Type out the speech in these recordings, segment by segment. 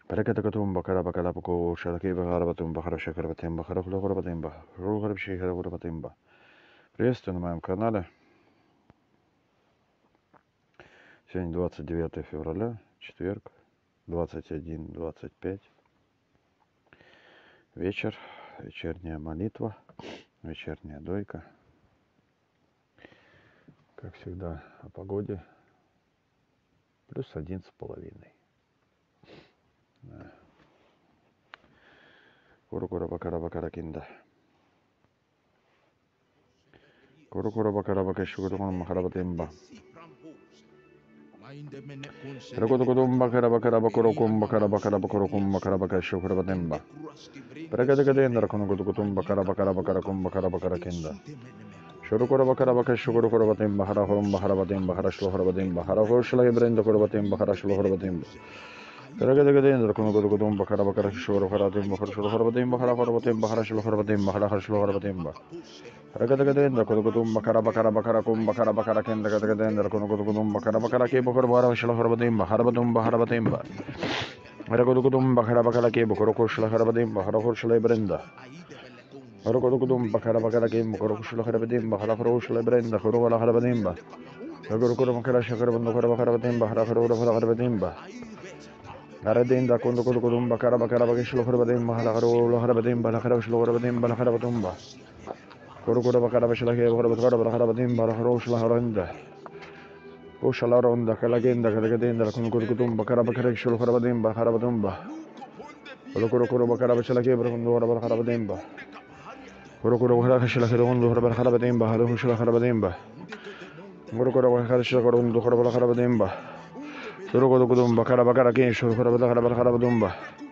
Parakatakatum Bakarabakarabaco, Sharaki Bakarabatum Bakara Shakarabatim Bakarabulabatimba, Rugarab Shiharabatimba. Приветствую на моем канале. Сегодня 29 февраля, четверг, 21:25. Вечер, вечерняя молитва, вечерняя дойка. Как всегда, о погоде. Плюс 11,5. Курукура бакара бакара кинда. Курукура бакара бака шугурун махарабатимба. Ракутукудум бакара бакара бакурукум бакара бакара бакурукум бакара бака шугурабатимба. Прагадагадендра кунукутукутум бакара бакара бакаракум бакара бакара кинда. Shurukura bakara baka shukuru kurabatim bahara hurum bahara batim bahara shluhurabatim bahara hurshala ibrenda kurabatim bahara shluhurabatim. Karagadagadendra kunukutum bakara bakara shuru haratim bahara shluhurabatim bahara hurabatim bahara shluhurabatim bahara shluhurabatim bah. Karagadagadendra kunukutum bakara bakara bakara kum bakara bakara kendra gadagadendra kunukutum bakara bakara ke bahara bahara shluhurabatim bahara batum bahara batim bah. Karagadagadum bakara bakara ke bahara shluhurabatim bahara hurshala ibrenda. Harukudum bakara bakara game, Kurushla Harabadim, Baharakushla Brenda, Kurula Harabadimba, Nagurukurum Karashakaraban, Harabatimba, Harabatimba, Naradinda Kundukurum Bakara Bakara Bakishlo Harabadim, Maharakarula Harabadim, Balakarashlo Harabadim, Balakarabatumba, Kurukura Bakarabashla, Harabatim, Balakarosla Haranda, Ushalaronda, Kalagenda, Kalagadinda, Kundukutum, Bakara Bakarashlo Harabadim, Baharabatumba, Kurukuru Bakarabashla, Harabadim. Kurukuru Harashila Hirundu Harabatimba, Harushla Harabadimba. Kurukuru Harashakurundu Harabatimba. Surukudum Bakara Bakara Kinshu Harabadumba.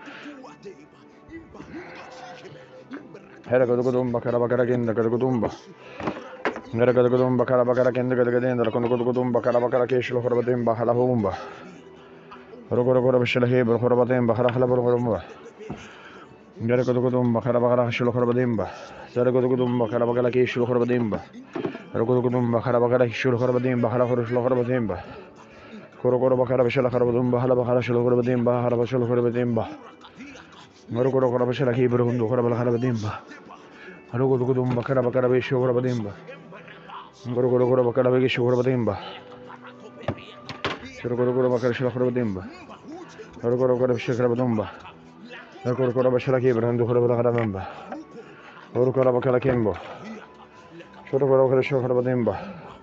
Herakudum Bakara Bakara Kinda Kadumba. Nerakadum Bakara Bakara Kinda Kadenda, Kunukudum Bakara Bakara Kishu Harabatimba, Halahumba. Kurukuru Shilahib, Harabatimba, Harahalabumba. Nerakudum Bakara Bakara Shulharbadimba. Saragudum Bakara Bakara Kishu Harbadimba. Ragudum Bakara Bakara Shulharbadimba, Harahushloharbadimba. Kurukuru Bakara Shalaharbadumba, Halabahara Shulharbadimba, Harabashulharbadimba. Murukuru Korabashala Hebrew Horabadimba. Ragudum Bakara Bakara Shurabadimba. Murukuru Bakara Shurabadimba. Shurukuru Bakara Shalaharbadimba. Raguru Shakrabadumba. Raguru Bashala Hebrew and Horabadimba. Urukara Bakala Kimbo. Shurukara Shalaharbadimba.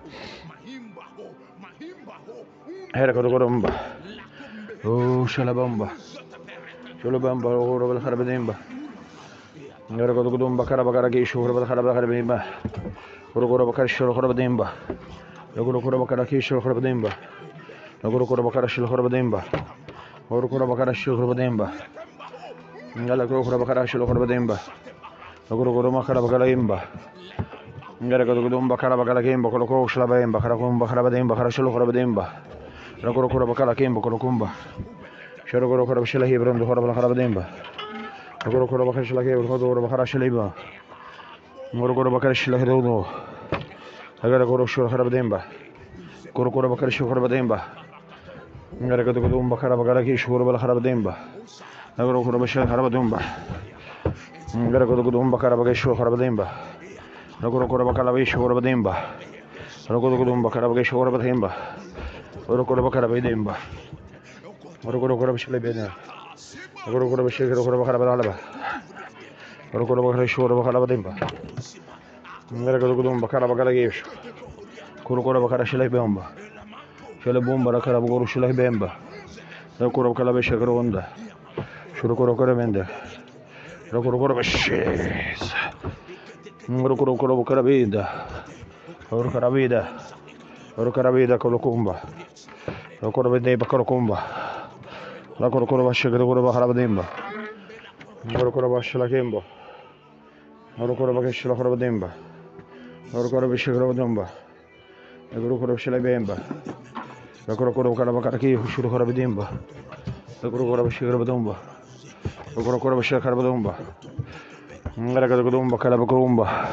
Herakurumba. Oh, Shalabamba. Shulabamba, Urabal Harabadimba. Narakodum Bakara Bakaraki, Shurabal Harabadimba. Urukura Bakashul Horabadimba. Nagurukura Bakaraki Shurabadimba. Nagurukura Bakarashil Horabadimba. Urukura Bakarashil Horabadimba. Ngalakura Bakarashil Horabadimba. Nagurukura Makarabakarimba. Narakodum Bakara Bakalakimba, Koloko Shlabimba, Karakumba, Harabadimba, Harashil Horabadimba. Rakura Bakala Kimbo Kolokumba. Sharokoro Shila Hebron, the Horrible Harabadimba. Rakura Bakashila Hebron, the Harashiliba. Morokoro Bakashila Herodo. I got a Goroshur Harabadimba. Kurukura Bakashu Harabadimba. Narakadum Bakara Bakaraki, Shurabal Harabadimba. Nagorokura Bashal Harabadumba. Narakadum Bakara Bagashu Harabadimba. Nagorokura Bakalavish Horabadimba. Rakudum Bakara Bagashu Horabadimba. Urukura Bakarabadimba. Urukura Shilabina. Urukura Shikura Bakarabadalaba. Urukura Bakashur Bakarabadimba. Narakadum Bakara Bakalagish. Kurukura Bakara Shilabamba. Shalabumba Rakaraburu Shilabemba. Rakura Kalabisha Gronda. Shurukura Karamenda. Rakura Bashis. Urukura Karabida. Urukarabida. Urukarabida Kolokumba. Rakurabide Bakarakumba. Rakurukura Shigura Harabadimba. Urukura Bashalakimbo. Urukura Bakashila Harabadimba. Urukura Bishigurabadumba. The Guru Shilabemba. The Kurukura Karabakaraki, who should have Dimba. The Guru Shigurabadumba. The Guru Shakarabadumba. Narakadumba Karabakurumba.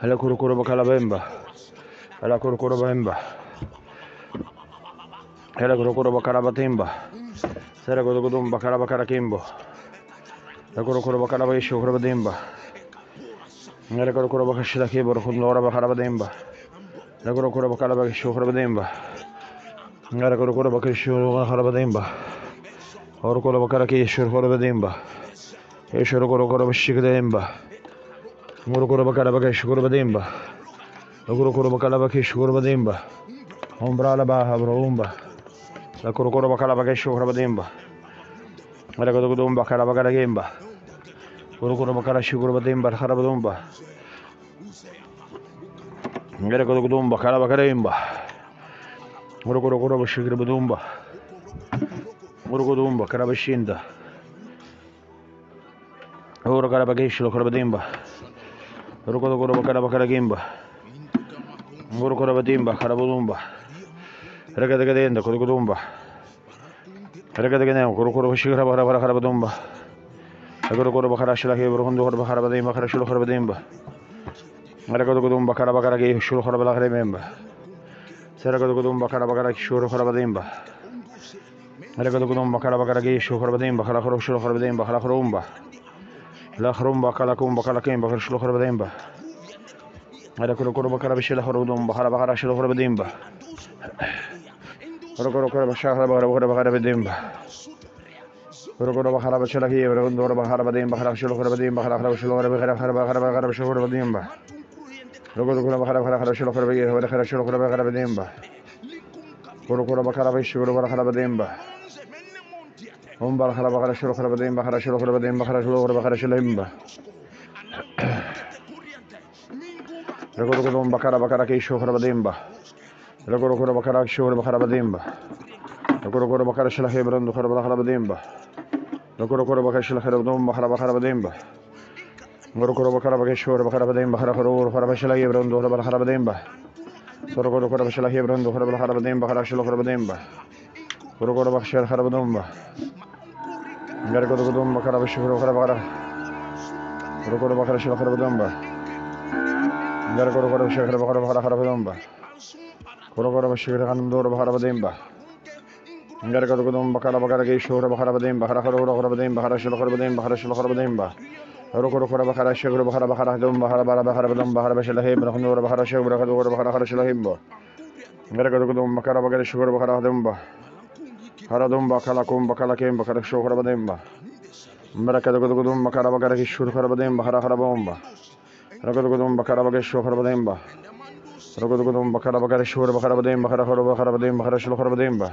Ela kurukuru bakala bemba. Ela kurukuru bemba. Ela kurukuru bakala batimba. Sera kurukudum bakala bakala kimbo. Ela kurukuru bakala baishu kurabadimba. Ela kurukuru bakashila kibur kundora bakala badimba. Ela kurukuru bakala bakishu kurabadimba. Ela kurukuru bakishu kurabadimba. Orukuru bakala kishu kurabadimba. Ishuru kurukuru bashikadimba. Murukuru bakala bakishu kurabadimba. Kurukuru bakala bakishu kurabadimba. Umbrala baha brumba. La kurukuru bakala bakishu kurabadimba. Ela kurukudum bakala bakala gimba. Kurukuru bakala shukuru badimba harabadumba. Ela kurukudum bakala bakala gimba. Kurukuru bashikir badumba. Kurukudum bakala bashinda. Ora bakala bakishu kurabadimba. Kurukuru bakala bakala gimba. Kurukuru badimba harabadumba. Regadegenda kurukudumba. Regadegenda kurukuru bashikir harabadumba. Kurukuru bakala shilaki burundu bakala badimba harashulu harabadimba. Regadegudum bakala bakala gi shulu harabala harabimba. Seragudum bakala bakala shuru harabadimba. Regadegudum bakala bakala gi shulu harabadimba harashulu harabadimba harumba. La harumba kala kum bakala kimba harashulu harabadimba. Kurukuru bakala bishila harudum bakala bakala shulu harabadimba. Kurukuru bakala bakala badimba. Kurukuru bakala bishila ki burundu bakala badimba harashulu harabadimba harashulu harabadimba. Kurukuru bakala bakala shulu harabadimba harashulu harabadimba. Kurukuru bakala bishulu bakala badimba. Bakala bakala shulu harabadimba harashulu harabadimba harashulu harabadimba. Kurukuru bakala bakala kishu harabadimba. Kurukuru bakala shulu bakala badimba. Kurukuru bakala shilaki burundu bakala badimba. Kurukuru bakala shilaki burundu bakala badimba. Kurukuru bakala bakishu bakala badimba harashulu harabadimba burundu bakala badimba. Kurukuru bakala shilaki burundu bakala badimba harashulu harabadimba. Kurukuru bakala harabadumba. Kurukuru bakala bishuru bakala. Kurukuru bakala shilaki harabadumba. Kurukuru bakala shilaki bakala harabadumba. Kurukuru bashikir kandur bakala badimba. Kurukuru bakala bakala kishu bakala badimba harashulu harabadimba harashulu harabadimba. Kurukuru bakala shikuru bakala bakala dumba harabala bakala badumba harabashilaki burundu bakala shikuru bakala harashilaki bo. Kurukuru bakala bakala shikuru bakala dumba. Haradumba kala kum bakala kim bakala shukuru harabadimba. Kurukuru bakala bakala kishu harabadimba harabomba. Kurukuru bakala bakala shukuru harabadimba. Kurukuru bakala bakala shukuru harabadimba harabadimba harashulu harabadimba.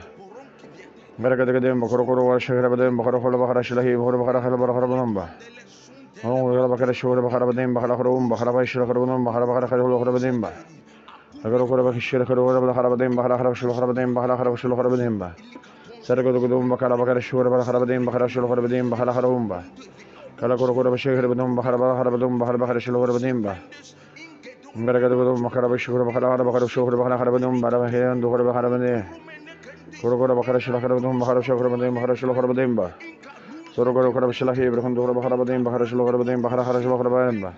Kurukuru shikuru harabadimba harashulu shilaki bakala harabadimba. Bakala shukuru harabadimba harabumba harabashulu harabadimba harabadimba. Kurukuru bakishira harabadimba harashulu harabadimba harashulu harabadimba. Seragudum bakala bakala shukuru harabadimba harashulu harabadimba harabumba. Kala kurukuru bashikir badumba harabadumba harashulu harabadimba. Kurukuru bakala bashikuru bakala shukuru harabadumba harabahindu harabadimba. Kurukuru bakala shilaki harabadumba harashulu harabadimba. Kurukuru bakala shilaki burundu harabadimba harashulu harabadimba harashulu harabadimba.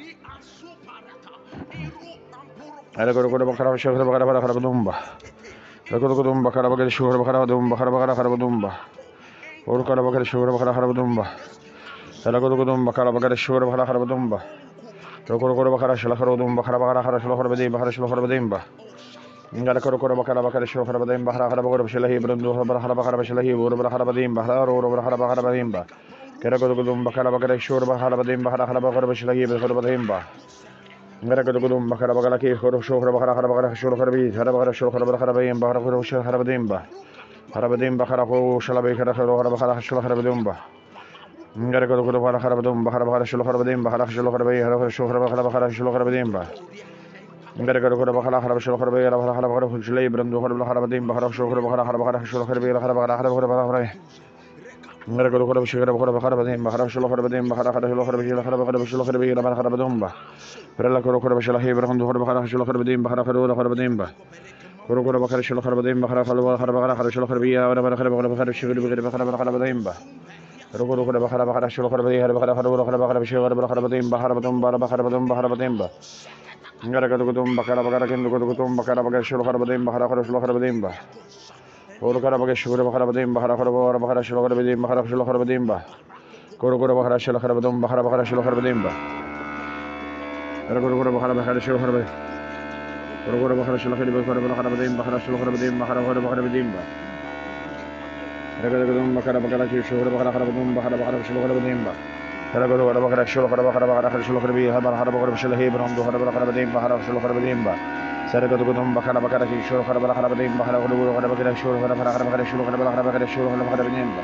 Kurukuru bakala shikuru bakala harabadumba. Kurukuru bakala bakala shukuru bakala harabadumba. Kurukuru bakala shukuru bakala harabadumba. Kurukuru bakala bakala shukuru bakala harabadumba. Kurukuru bakala shilaki harabadumba harashulu harabadimba harashulu harabadimba. Kurukuru bakala bakala shukuru harabadimba harabadumba shilaki burundu harabadimba harabadimba harabadimba. Kurukuru bakala bakala shukuru harabadimba harabadumba shilaki harabadimba. Kurukuru bakala bakala ki shukuru bakala shukuru harabadimba harabadimba. Harabadimba haraku shalabi harashulu harabadimba. Kurukuru bakala harabadumba harashulu harabadimba harashulu harabadimba. Kurukuru bakala harashulu harabadimba shilaki burundu harabadimba harashulu harabadimba. Kurukuru shikuru harabadimba harashulu harabadimba harashulu harabadimba. Kurukuru shilaki burundu harashulu harabadimba harabadimba. Kurukuru bakala shilaki harabadimba harashulu harabadimba. Kurukuru bakala bakala shilaki harabadimba harabadimba harabadimba. Garakatum Bakara Bakarakin, Gotum Bakara Bakashul Harabadim, Bahara Harabadimba. Urukarabaga Shura Harabadim, Bahara Bahara Shulabadim, Bahara Shulabadimba. Kurukura Bahara Shulabadum, Bahara Bahara Shulabadimba. Kurukura Bahara Bahara Shulabadimba. Kurukura Bahara Shulabadimba, Bahara Shulabadim, Bahara Bahara Ragatum Bakara Bakaraki Shura Bahara Bahara Bahara Shulabadimba. Haraguru Bakara Shulabakara Shulabi, Habara Shulahi, Brando Harabadim, Bahara Shulabadimba. Saragatum Bakara Bakaraki Shura Harabadim, Bahara Harabadim, Shura Harabadim, Shura Harabadim.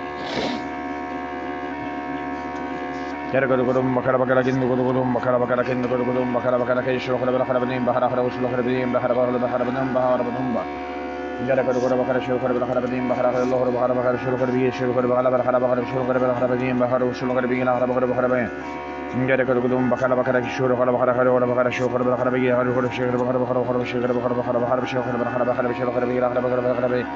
Yaragatum Makarabakarakin, Gudum, Makarabakarakin, Gudum, Makarabakarakin, Shura Harabadim, Bahara Shulabadim, Bahara Harabadim, Bahara Yaragatum Shulabarabadim, Bahara Bahara Shulabi, Shulabara Shulabadim, Bahara Shulabi, Harabadim. Yaragatum Bakarabakara Shura Bahara Shulabarabi, Harabadim, Shulabarabi.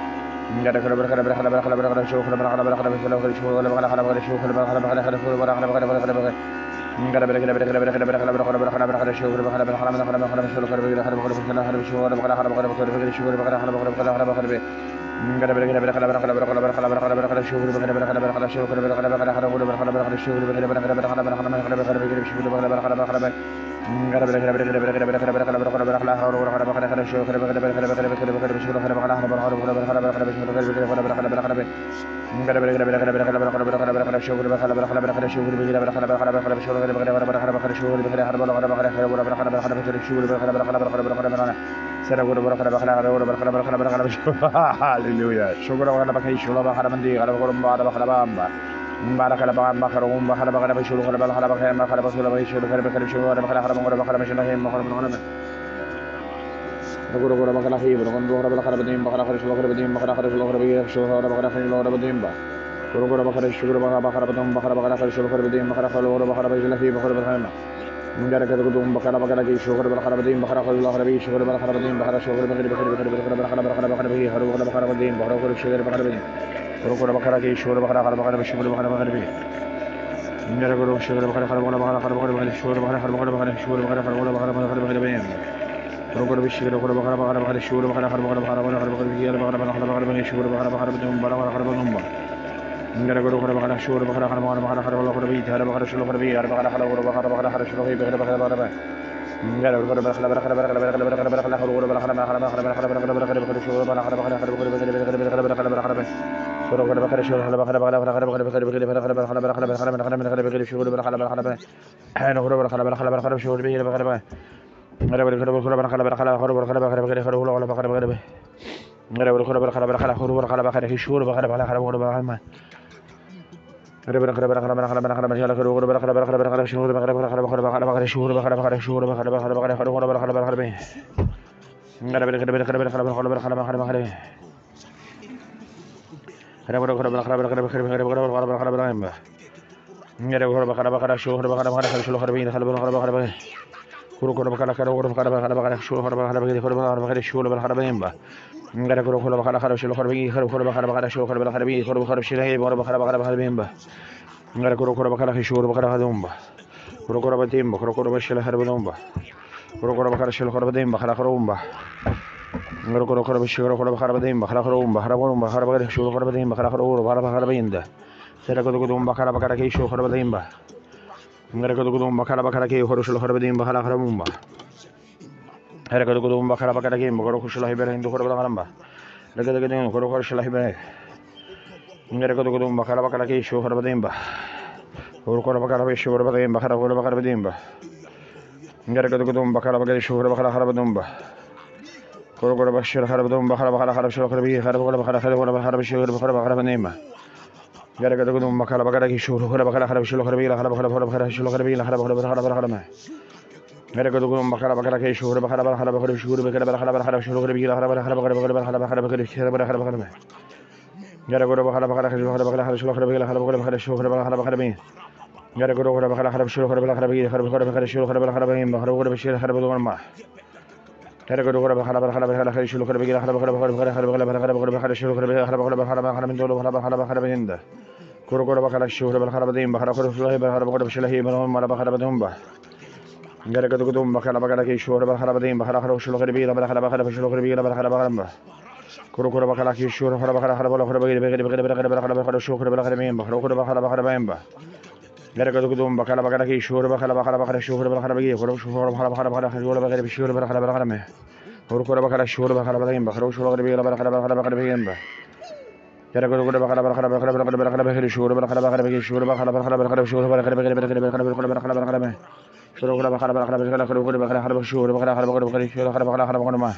Hallelujah. Shukra Bakai Shula Haramandi, Arabaramba, Barakala Makarum, Baharabaka Shulu, Harabaka, Makarabasula, Shulu, Harabaka, Guru Bakalahi, Bakarabadim, Bakarabadim, Bakarabadim, Shulabarabadim, Guru Bakara Shura Bakarabam, Bakarabaka, Shulabadim, Bakarabalahi, Bakarabahama. Garakatum Bakarabaki, Sugar Bakarabadim, Bakarabarabi, Sugar Bakarabadim, Bakarashu, Bakarabadim, Barakar Sugar Bakarabadim, Rokura Bakaraki, Sugar Bakarababi, Sugar Bakarababi. Naraguru Sugar Bakarababi, Sugar Bakarababi, Sugar Bakarababi. Rokura Sugar Bakarababi, Sugar Bakarababi, Sugar Bakarababi. Garaguru Bakara Shura Bakarabi, Harabaka Shulabi, Arbaka Shulabi, Garagadugutum, Bakalabaki, Shura Baharabim, Bahara, Shulokari, Bahara, Shulokari, Bahara, Kurukura Bakalaki, Shura Bahara, Shukra Baharim, Bahara Baharabamba. Garagadugutum, Bakalabaki, Shura Bahara, Shura Baharabi, Shura Bahara, Shura Baharabame. Kurukura Bakara, Shura Baharabim, Bahara, Shulokari, Bahara, Garagadugudu Bakara, Shura Bahara, Shura Bahara, Shura Shura Bakara, Shura Bahara,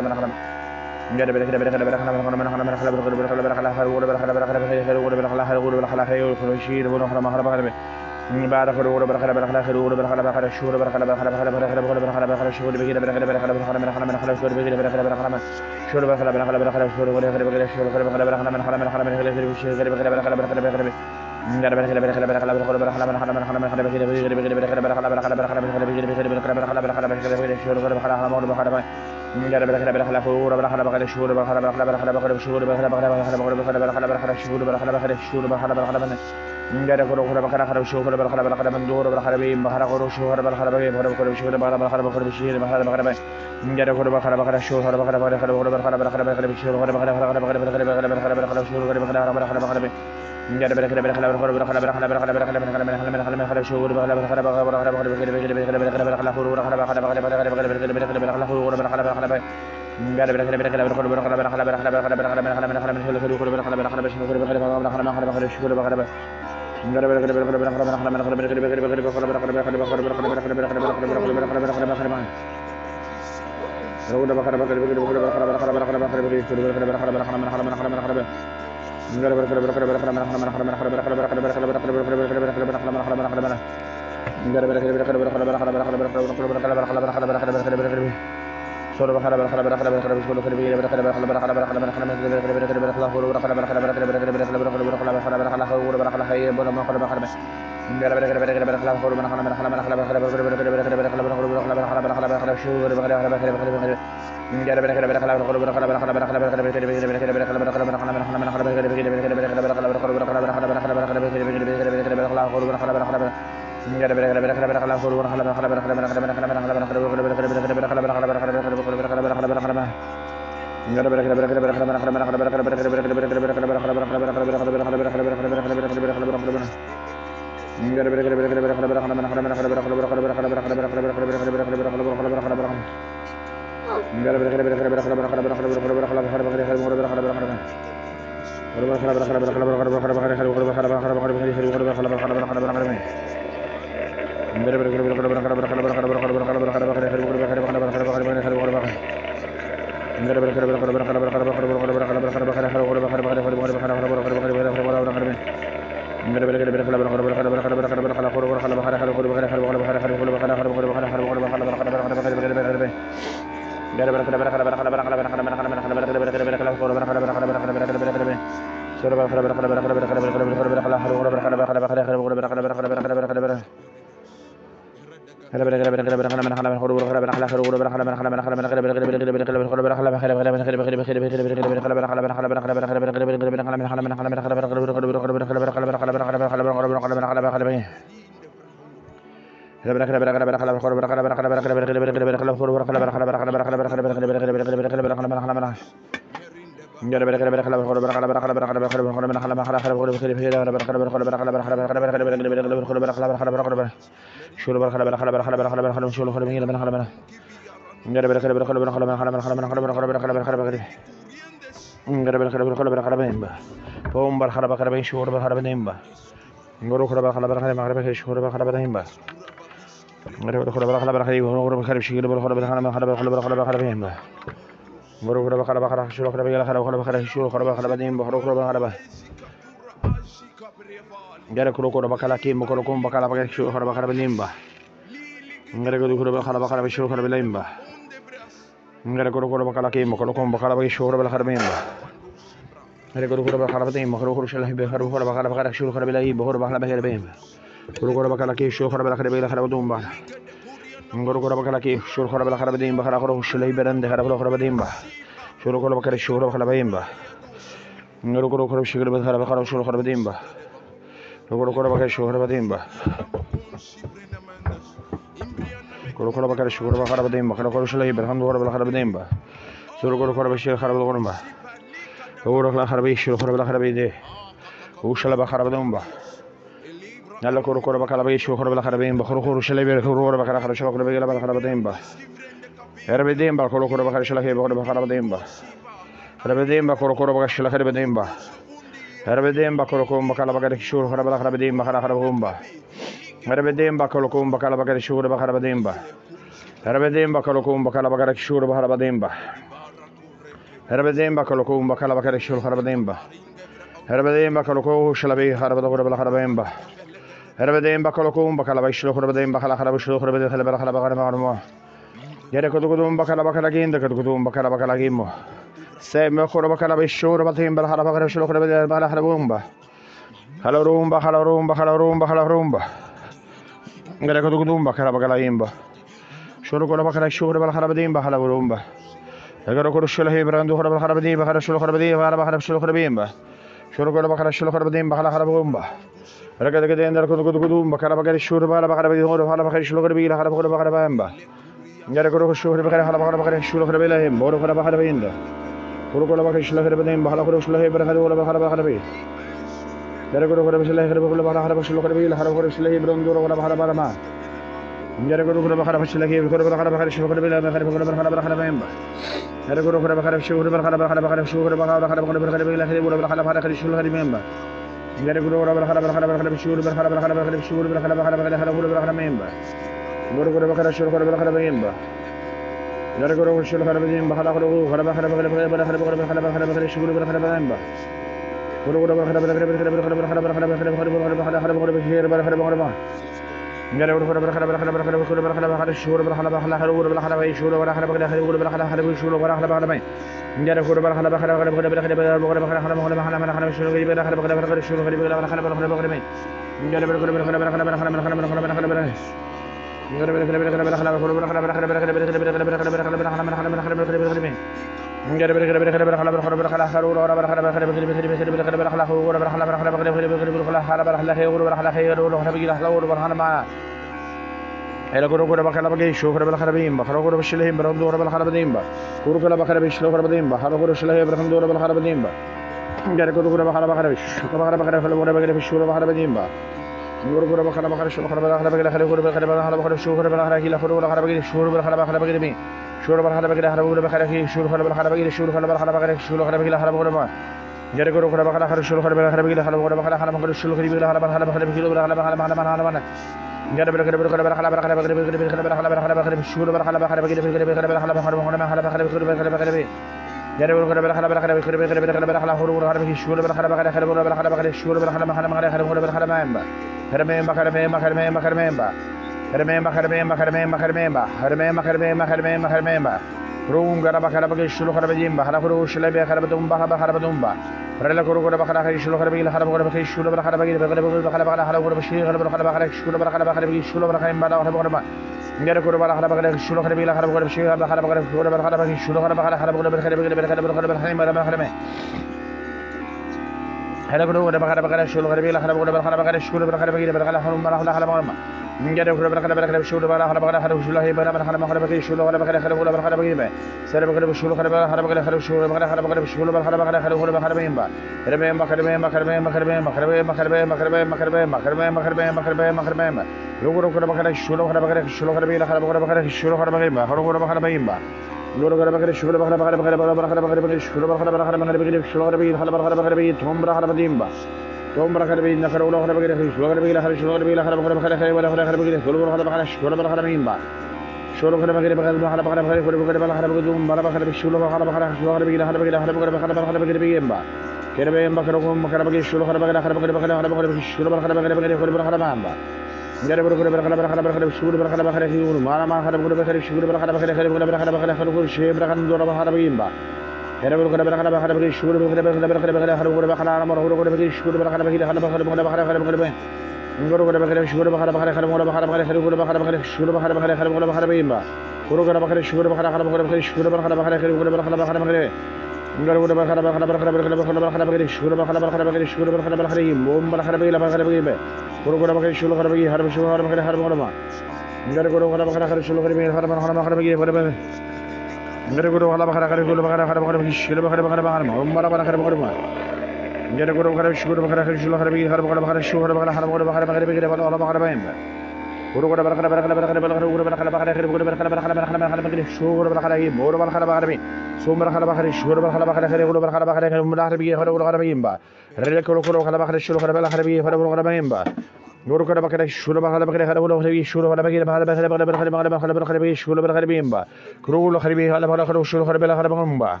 هلا كرو كرو بخرب بخرب شلو خرب يلا خرب كرو بخرب بخرب شلو بخرب بخرب بخرب حرم بلا حلا حلا مرمى نجد كرو بخرب بخرب شلو بلا حلا بخرب حرب شلو هي بلا بخرب بخرب بخرب شلو بخرب بخرب خرب كرو بخرب بخرب سر بخرب شلو خرب بخرب بخرب خرب شلو بخرب بخرب بخرب شلو بخرب بخرب خرب كرو بخرب يمبا خرب يمبا خرب يمبا خرب يمبا خرب يمبا خرب يمبا خرب يمبا خرب يمبا خرب يمبا خرب يمبا خرب يمبا خرب يمبا خرب يمبا لو كرو كرو بخرب شلو بخرب بخرب شلو خرب يلا خرب كرو بخرب شلو خرب يمبا خرب كرو بخرب يمبا لو كرو بخرب شلو بخرب بخرب بخرب بخرب بخرب شلو بخرب بخرب بخرب شلو خرب يلا خرب بخرب بخرب توم بخرب يمبا توم بخرب يلا خرب ولا خرب بخرب شلو خرب يلا خرب شلو خرب يلا خرب بخرب بخرب ولا خرب بخرب شلو بخرب بخرب شلو بخرب يمبا شلو خرب بخرب بخرب بخرب بخرب بخرب بخرب بخرب دوم بخرب شلو بخرب بخرب شلو خرب يلا خرب يلا خرب بخرب بخرب بخرب يمبا كرب يمبا خرب بخرب شلو خرب بخرب بخرب بخرب بخرب شلو بخرب بخرب بخرب بخرب يمبا غير بخرب بخرب بخرب بخرب شلو بخرب بخرب يقول ما خرب بخرب شلو بخرب بخرب خرب بخرب بخرب خرب شيء بخرب دور بخرب يمبا هذا بقول كذا بقول بقول بقول شو بقول كذا بقول بقول بقول هذا بقول بقول أنا مرة بقول بقول شو بقول بقول بقول هذا بقول بقول بقول بقول بقول بقول بقول بقول شو بقول بقول بقول هذا بقول بقول بقول بقول بقول شو بقول بقول بقول هذا بقول بقول بقول بقول بقول بقول شو بقول بقول بقول بقول شو بقول بقول بقول بقول بقول بقول بقول بقول بقول بقول بقول بقول شو بقول بقول بقول شو بقول بقول بقول بوم بقول بقول بقول بقول بقول شو بقول بقول هذا شو بقول بقول هذا بقول ما بقول بقول بقول شو بقول بقول هذا بقول بقول غير غرو خلا بخرا غير غرو بخرا خرا بخرا شيل بخرا بخرا بخرا ما هم بخرا بخرا بخرا غير غرو بخرا شغل بخرا خرا شيل بخرا بخرا بخرا بخرا شو بخرا بخرا بخرا بخرا بخرا بخرا بخرا بخرا باين غرو بخرا بخرا بخرا بخرا بخرا غرو بخرا بخرا خرا غرو بخرا بخرا بخرا بخرا بخرا شو غرو بخرا هي غرو بخرا بخرا بين سو بخرا بخرا شو غرو بخرا بخرا خرا غرو بخرا بخرا خرا بخرا بخرا غرو بخرا باين با رل كرو كرو بخرا بخرا شو بخرا بخرا بخرا بخرا باين با غرو كرو بخرا شو بخرا بخرا خرا غرو بخرا شو بخرا بخرا بخرا بخرا بخرا بخرا بخرا بخرا بخرا شو بخرا باين با كرو بخرا بخرا بخرا بخرا شو بخرا بخرا باين با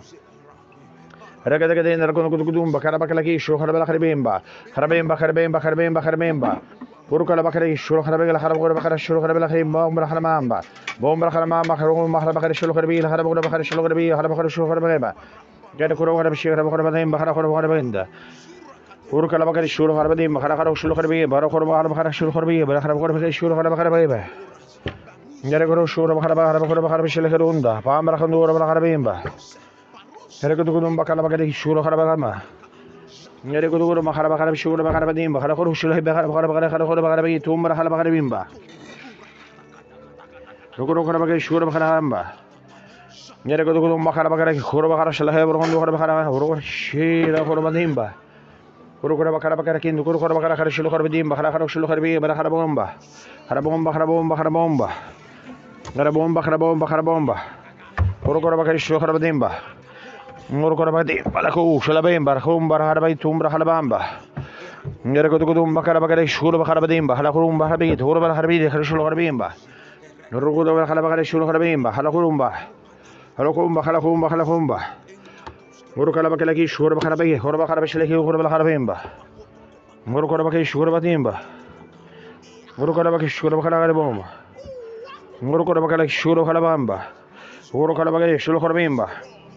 ركض كده نركض كده كدوم بكرة بكرة كي شو خرب الآخر بيمبا خربين بخربين بخربين بخربين با بروكلا بكرة شو خرب الآخر بكرة بكرة شو خرب الآخر بوم بخرب مامبا بوم بخرب مامبا خرب بخرب بكرة شو خرب الآخر بكرة بكرة شو خرب الآخر بكرة شو خرب الآخر كده كرو خرب شيء خرب خرب دايم بخرب خرب خرب بيندا بروكلا بكرة شو خرب دايم بخرب خرب شو خرب بارو خرب بخرب بكرة شو خرب بخرب خرب بكرة شو خرب بخرب بيبا كده كرو شو بخرب بخرب خرب بخرب شيء خروندا بام بخرب دور بخرب بيمبا هذا كده كدوم بكرة بكرة شو خرب الآخر غير كده كده بخرب بخرب شو بخرب دايم بخرب خرب شو بخرب بخرب بكرة خرب خرب بخرب بيه توم بخرب بخرب بيمبا ركورو خرب بكرة شو بخرب بيمبا غير كده كده بخرب بكرة خرب بخرب شو بخرب بخرب بخرب خرب شيء خرب دايم كرو بخرب بكرة كين كرو خرب بكرة خرب شو خرب دايم بخرب خرب شو خرب بيه بخرب بومبا خرب بومبا خرب بومبا خرب بومبا خرب بومبا خرب بومبا خرب بومبا كرو خرب بكرة شو خرب دايم با ngoro kora bagdi balako shala bayin bar khum bar har bay tum bar hala bamba ngere ko dum bakara bagare shuru bakara badim ba hala kurum ba habi thor bar harbi de khashul garbim ba ngoro ko dum hala bagare shuru garbim ba hala kurum ba hala kurum ba hala kurum ba hala kurum ba ngoro kala bakala ki shuru bakara bay khor bakara bashle ki khor bakara bim ba ngoro kora bakay shuru badim ba ngoro kora bakay shuru bakara garbom ba ngoro kora bakala shuru khala bamba ngoro kala bagare shuru garbim ba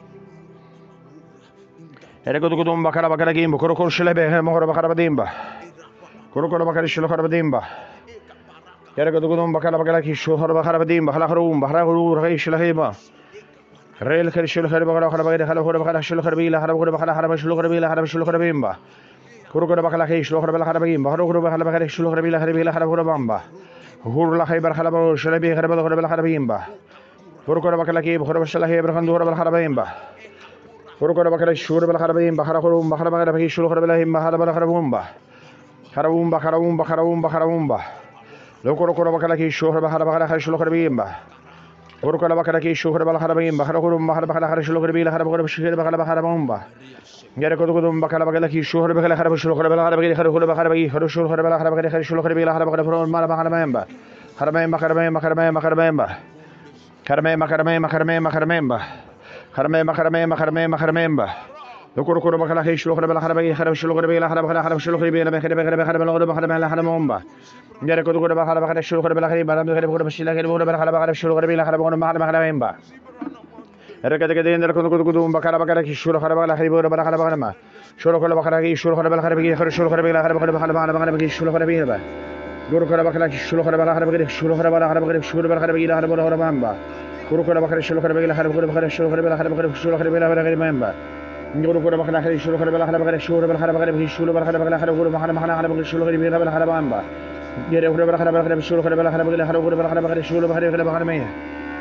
هذا كده كده بكرة بكرة كيم بكرة كل شيء لبيه مهرة بكرة بديم با كرة كرة بكرة شيء لخرب بديم با هذا كده كده بكرة بكرة كي شو خرب بكرة بديم با خلا خروم بكرة خرور رغي شيء لهيبا ريل كر شيء لخرب بكرة خرب بكرة خلا خرب بكرة شيء لخرب بيلا خرب بكرة بكرة خرب شيء لخرب بيلا خرب شيء لخرب بيم با كرة كرة بكرة كي شو خرب بكرة بديم با خرب بكرة بكرة شيء لخرب بيلا خرب بيلا خرب خرب بام با هور لخيبر خلا بكرة شيء لبيه خرب بكرة خرب بيم با كرة كرة بكرة كي بخرب شيء لهيبر خندور بكرة بيم با كرو كرو بكرة شور بكرة بيم بكرة خروم بكرة بكرة بكرة شور خرب بلاهم بكرة بكرة بوم با خروم بكرة بوم بكرة بوم بكرة بوم با لو كرو كرو بكرة كي شور بكرة بكرة شور خرب بيم با كرو كرو بكرة كي شور بكرة بيم بكرة خروم بكرة بكرة شور خرب بيم بكرة بكرة شور بكرة بكرة بوم با غير كدو كدو بكرة بكرة كي شور بكرة خرب شور خرب بكرة بكرة خرب خرب بكرة بكرة خرب شور خرب بكرة بكرة شور خرب بيم بكرة بكرة فرون مال بكرة بيم با خرب بيم بكرة بيم بكرة بيم بكرة بيم با خرب بيم بكرة بيم بكرة بيم بكرة بيم با خرب بيم بكرة بيم بكرة بيم بكرة بيم با لو كرو كرو بكرة كي شلو خرب خرب بكرة خرب شلو خرب بكرة خرب خرب خرب شلو خرب بكرة خرب خرب خرب لو خرب خرب خرب مومبا غير كدو كدو بكرة بكرة شلو خرب خرب خرب خرب خرب شيلا خرب خرب خرب خرب شلو خرب بكرة خرب خرب خرب خرب مومبا ركض كده يندر كدو كدو كدو بكرة بكرة كي شلو خرب خرب خرب خرب خرب خرب ما شلو خرب بكرة كي شلو خرب خرب بكرة خرب شلو خرب بكرة خرب خرب خرب خرب خرب كي شلو خرب بكرة غير كرو بكرة كي شلو خرب خرب بكرة شلو خرب خرب خرب شلو خرب خرب بكرة خرب خرب مومبا كرو كرو بكرة شلو خرب بكرة خرب خرب شلو خرب خرب خرب شلو خرب بكرة خرب خرب مومبا Ngoro kora bakala khari shuru kora bakala bakala shuru bakala bakala shuru bakala bakala khara kora mahana mahana khara bakala shuru kora bakala bakala bamba. Gere kora bakala bakala shuru kora bakala bakala khara kora bakala bakala shuru bakala bakala bakala me.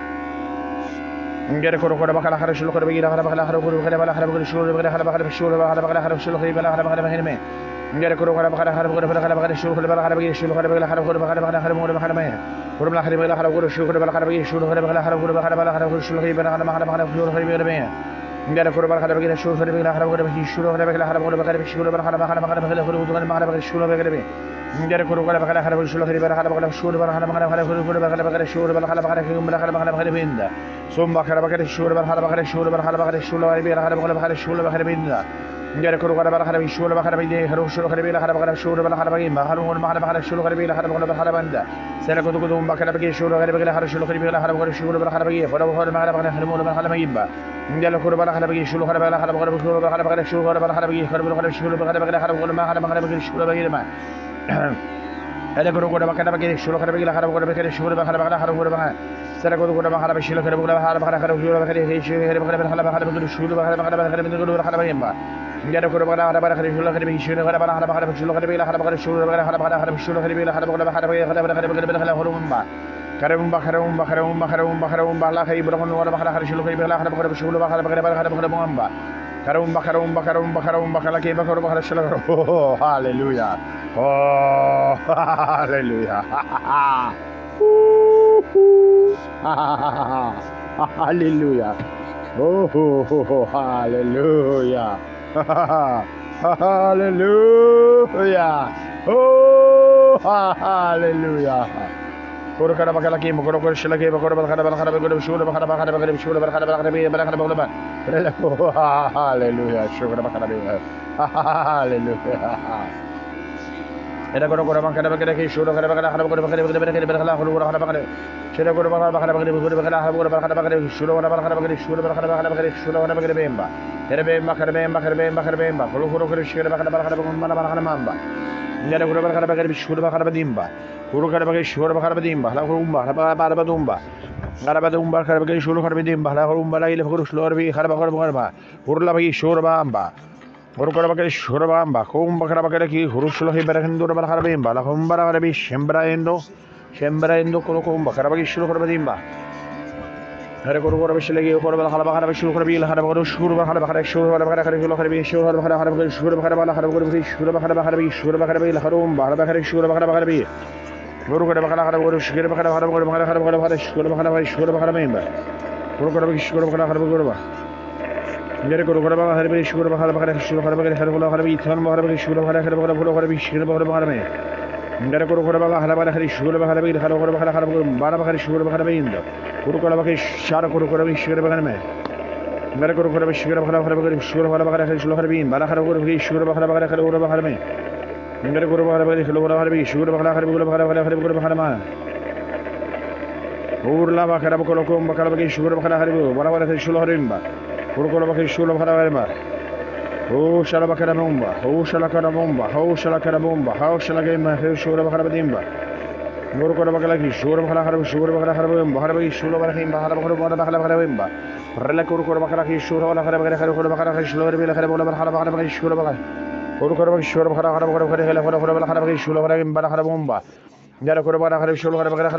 Ngere kora kora bakala khara shuru kora bakala bakala khara kora bakala bakala khara bakala shuru bakala bakala shuru bakala bakala khara shuru kora bakala bakala bakala me. Ngere kora kora bakala khara kora bakala bakala shuru kora bakala bakala shuru kora bakala khara kora bakala bakala khara kora bakala me. Kora bakala bakala khara kora shuru kora bakala bakala shuru kora bakala khara kora bakala bakala khara kora shuru kora bakala bakala bakala shuru kora bakala me. Ngara kora bakala bakala shuru kora bakala khara kora bakala shuru kora bakala khara kora bakala shuru bakala bakala bakala bakala kora kora bakala shuru bakala me. Ngara kora kora bakala khara shuru kora bakala bakala shuru bakala bakala bakala kora bakala bakala shuru bakala bakala bakala bakala bakala binda. Som bakala bakala shuru bakala bakala shuru bakala bakala shuru bakala bakala bakala shuru bakala binda. Ngara kora kora bakala shuru bakala binda khara shuru bakala bakala shuru bakala bakala bakala bakala shuru bakala bakala banda. Sera kudu kudu bakala bakala shuru bakala khara shuru bakala bakala shuru bakala bakala fara fara bakala bakala bakala bakala Ngala kora bakala bakala shuru bakala bakala bakala bakala bakala shuru bakala bakala bakala shuru bakala bakala bakala bakala shuru bakala Ada kora kora bakala bakala shuru bakala bakala shuru bakala bakala Sera kudu kudu bakala shuru bakala bakala shuru bakala shuru bakala shuru bakala Ngada kora bakala bakala shuru bakala shuru bakala shuru bakala shuru Karumba karumba karumba karumba karumba la khay brakon wala bakala khari shulu khay bakala khara bakala shulu bakala bakala bomba karumba karumba karumba karumba kala kay bakala bakala shulu oh hallelujah oh hallelujah hallelujah oh hallelujah hallelujah oh hallelujah Kora kara bakala ki mokoro kora shila ki bakora bakala bakala bakala shula bakala bakala bakala shula bakala bakala bakala bakala hallelujah shukra bakala hallelujah Era kora kora bakala bakala ki shula bakala bakala bakala bakala bakala bakala shila kora bakala bakala bakala bakala shula bakala bakala shula bakala bemba era bemba kara bemba kora kora shila bakala bakala mamba Ngara kora bakala bakala shula bakala badimba Kuru kara bagai shuru bakara badimba la kurumba la bakara badumba ngara badumba kara bagai shuru kara badimba la kurumba la ile kuru shuru bi kara bakara bakara kuru la bagi shuru bamba kuru kara bagai shuru bamba kumba kara bakara ki kuru shuru hi barakindu la bakara badimba la kumba la bi shembra endo kuru kumba kara bagai shuru kara badimba Hare kuru kara bishilegi kuru bakara shuru kara bi la kara bakara shuru bakara shuru bakara bi shuru bakara bi la kurumba bakara shuru bakara bi Guru kara bakala kara guru shikira bakala kara guru bakala kara bakala shikura bakala memba Guru kara shikura bakala kara guru ba Ngere guru kara bakala kara shikura bakala shikura bakala kara ithan bakala shikura bakala kara shikura bakala me Ngere guru kara bakala kara shikura bakala kara bara bakala shikura bakala menda Guru kara bakala shara guru kara shikura bakala me Ngere guru kara shikura bakala shikura bakala shikura bara kara shikura bakala me Ngara guru bakala bakala khulu bakala bi shuru bakala bakala ma urla bakala bakala ko bakala bakala shuru bakala kharibu bara bara shulu harimba guru bakala shulu bakala ma o shala bakala bomba o shala kana bomba o shala kana bomba o shala ga ma shuru bakala badimba guru bakala ki shuru bakala kharibu shuru bakala kharibu bakala bi shulu bakala bakala bimba rela guru bakala ki shuru bakala bakala shulu bakala shuru bakala Kuru kara bagi shuru bakara bagi shulu bakara bomba. Jara kuru bakara bagi shulu bakara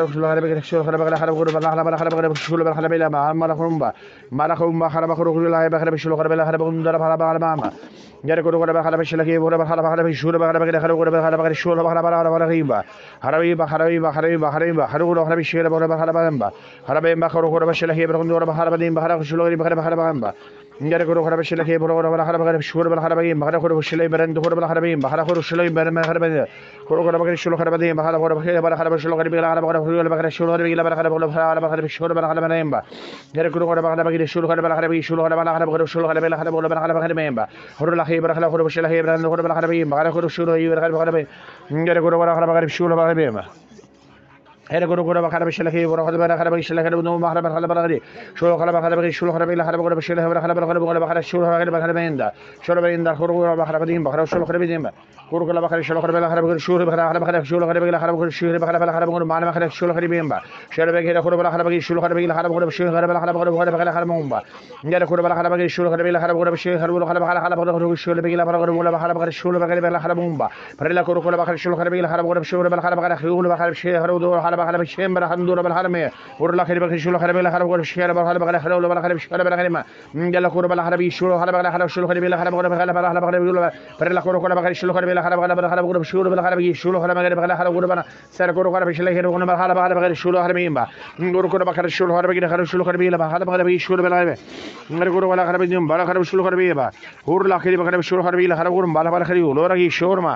shulu bakara bela mala kumba. Mala kumba kara bakuru bakara shulu bakara bomba mama. Jara kuru bakara bagi shulu bakara shulu bakara shulu bakara rimba. Harabi haru bagi shulu bakara bamba. Harabi bakuru bakara badim shulu bakara bamba. Ngara kuru kara bishila ke boro kara kara shuru kara bagim kara kuru bishila beran kuru kara bagim kara kuru shila beran kara bagim kuru kara bagim shulu kara bagim kara kuru kara shulu kara bagim kara kuru shulu kara bagim kara shulu kara bagim ngara kuru kara bagim shulu kara bagim shulu kara bagim kuru la khibra kara kuru bishila beran kuru kara bagim kara kuru shulu kara bagim ngara kuru kara bagim shulu kara bagim هذا كله كله بخرب الشلخي ورخد بنا خرب الشلخي بدون بخرب خرب الغري شو خرب خرب شو خرب إلى خرب خرب الشلخي ولا خرب خرب ولا بخرب شو خرب خرب بيندا شو بيندا خرب بخرب دين بخرب شو خرب دين كله كله بخرب شو خرب خرب شو خرب خرب شو خرب إلى خرب شو خرب خرب خرب معنا خرب شو خرب بيندا شو بيجي خرب خرب شو خرب إلى خرب خرب شو خرب خرب خرب خرب خرب مumba يا خرب خرب شو خرب إلى خرب خرب شو خرب خرب خرب خرب شو بيجي إلى خرب ولا بخرب شو بيجي إلى خرب mumba فرلا كله كله بخرب شو خرب إلى خرب خرب شو خرب خرب خرب شو خرب خرب شو دور بالحرمية ورلا خير بخشوا خرب إلى خرب خرب شيء خرب خرب خرب ولا خرب شيء خرب خرب ما جل خرب بالحربي شو خرب خرب شو خرب إلى خرب خرب خرب خرب خرب يقول فرلا خرب خرب خرب خرب إلى خرب خرب خرب خرب شو بالخرب شو خرب خرب خرب خرب خرب سر خرب خرب شيء خرب خرب خرب خرب خرب شو خرب يمبا خرب خرب شو خرب إلى خرب شو خرب إلى خرب خرب شو بالخرب خرب ولا خرب يم بلا خرب شو خرب يبا ورلا خير خرب شو خرب إلى خرب خرب بلا خرب يقول ورا شورما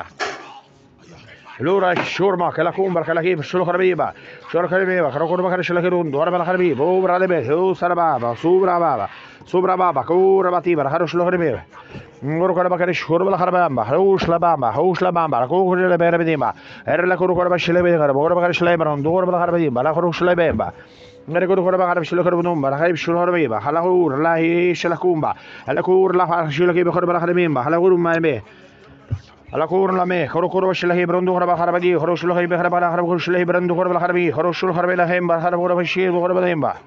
لورا الشورما كلا كوم بركلا كيف شو خربيبا شو خربيبا خرو كور بخر شل خيرون دور بلا خربيب هو برا به هو سربابا سوبرا بابا كور باتي برا خرو شلو خربيبا ngoro kora bakari shuru bala kharbamba haushla bamba ko khujele bere bedima erla koro kora bashile be khara bora bakari shile baron dor bala kharbadi bala khoro shile bemba ngare koro kora bakari shile kharbunu bala khayb shulu kharbeba hala hur la hi shalakumba hala kur la shile ke be khor bala kharbimba hala gur ma me على كورن لمه خرو كورو شلهي برندو خرب خربدي خرو شلهي بخرب على خرب خرو شلهي برندو خرب الخربي خرو شل خرب لهم بخرب خرب الشيء خرب بديم با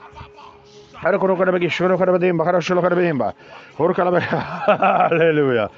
هر كورو خرب بقي شلو خرب بديم بخرب شلو خرب بديم با هور كلام هاليلويا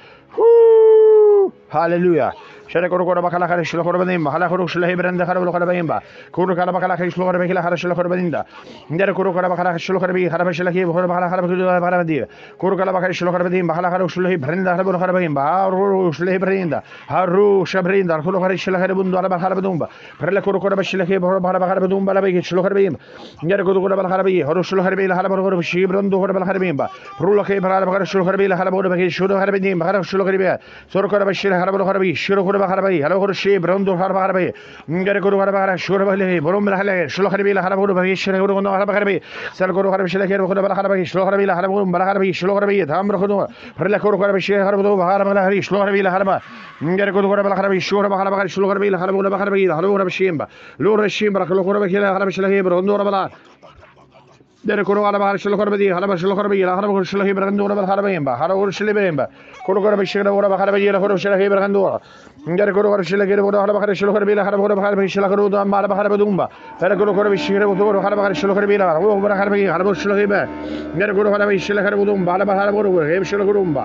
هاليلويا شر كورو كورو بخلا خرب شلو خرب بديم بخلا خرو شلهي برند خرب خرب بديم با كورو كلام بخلا خرب شلو خرب بخلا خرب شلو خرب بديم دا ندير كورو كلام بخلا شلو خرب خرب شلهي بخرب بخلا خرب خرب بديم كورو كلام بخلا شلو خرب بديم بخلا خرب شلهي برند خرب خرب بديم با رو شلهي برند هارو شبرين دار كورو خرب شلهي بندو على بخرب بدوم با فرلا كورو كورو شلهي بخرب خرب بدوم بلا بيجي شلو خرب بديم ندير كورو كورو بخرب هارو شلو خرب لا خرب خرب شي برندو خرب خرب بديم با فرلا كي بخرب شلو خرب لا خرب بيجي شلو خرب بديم بخرب شلو خرب سور كورو شلهي خرب خرب شلو خرب خرب هارو شي برندو خرب خرب ندير كورو خرب شلو خرب بروم لا شلو خرب لا خرب بيجي شلو خرب خرب سال كورو خرب شلهي بخرب خرب شلو خرب لا خرب بلا خرب شلو خرب تام رخدو فرلا كورو خرب شي خرب دو بخرب لا هري شلو خرب لا خرب ندير كورو خرب خرب شلو خرب شلو خرب لا خرب ولا خرب هارو شيمبا لور الشيمبا كورو خرب كلا خرب شلهي برندو بلا دير كورو على بحر شلو خربدي على بحر شلو خربي لا خرب شلو هي برغندورا بالخربين با هارو شلي بيمبا كورو خرب شيغنا ورا بخربي لا خرب شلو هي برغندورا دير كورو خرب شلو غير ورا على بحر شلو خربي لا خرب ورا بخربي شلو خرب دو ما بخرب دومبا فر كورو خرب شيغنا ورا على بحر شلو خربي لا هو ورا خربي خرب شلو هي با دير كورو خرب شلو خرب دومبا على بحر ورا هي شلو خربا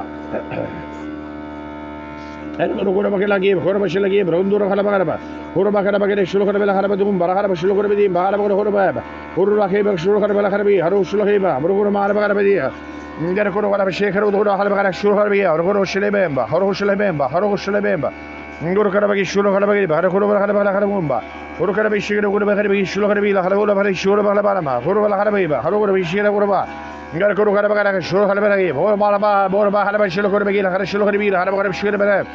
هل كورو بكلا جيب خرب شلو جيب برغندورا على بخربا كورو بخرب بكلا شلو خرب لا خرب دومبا خرب شلو خرب دي با على بخرب با كورو لا خيب شلو خرب لا خربي هارو شلو هي با مرغور ما على بخرب دي ندير كورو ولا بشيخ ودو على بخرب شلو خربي هارو شلو بيمبا هارو شلو بيمبا هارو شلو بيمبا ندور خرب بكي شلو خرب بكي بار كورو لا خرب لا خرب دومبا كورو خرب بشيخ كورو بخرب شلو خربي لا خرب ولا بخرب شلو بخرب لا ما كورو لا خرب با هارو خرب بشيخ كورو با ندير كورو خرب بكلا شلو خرب لا جيب هو ما ما بور با خرب شلو خرب بكي لا خرب شلو خربي لا خرب شلو بلا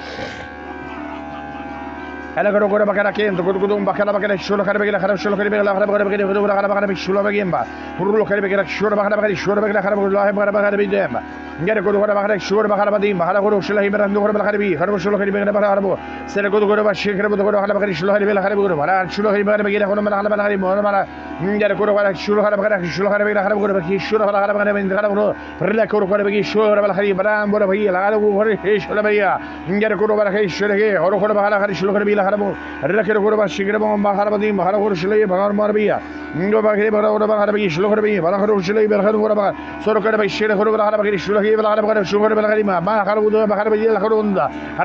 هلا كرو كرو بكرة كين تقول كدوم بكرة بكرة شلو خرب بكرة خرب شلو خرب بكرة خرب بكرة بكرة خرب بكرة خرب شلو بكين با كرو خرب بكرة شلو بكرة بكرة شلو بكرة خرب الله بكرة بكرة بيدم نجار كرو كرو بكرة شلو بكرة بديم بحالا كرو شلو هي برندو خرب خربي خرب شلو خرب بكرة بكرة خرب سر كرو كرو بشيء خرب كرو خرب بكرة شلو خرب بكرة خرب كرو بلا شلو هي بكرة بكرة خرب بكرة خرب خرب مور بلا نجار كرو كرو شلو خرب بكرة شلو خرب بكرة خرب كرو بكرة شلو خرب بكرة بين خرب كرو فرلا كرو كرو بكرة شلو خرب خرب بلا مور بكرة لا كرو خرب شلو بكرة نجار كرو بكرة شلو هي كرو خرب بكرة شلو خرب بكرة خرب فرلا كرو كرو بشيء خرب بكرة بديم بحالا كرو شلو هي بكرة مور بكرة نجار بكرة بكرة بكرة شلو خرب بكرة خرب شلو هي بكرة خرب بكرة سر كرو بشيء خرب بكرة شلو هي بكرة شلو خرب بكرة ما خرب دو بكرة بديل خروندا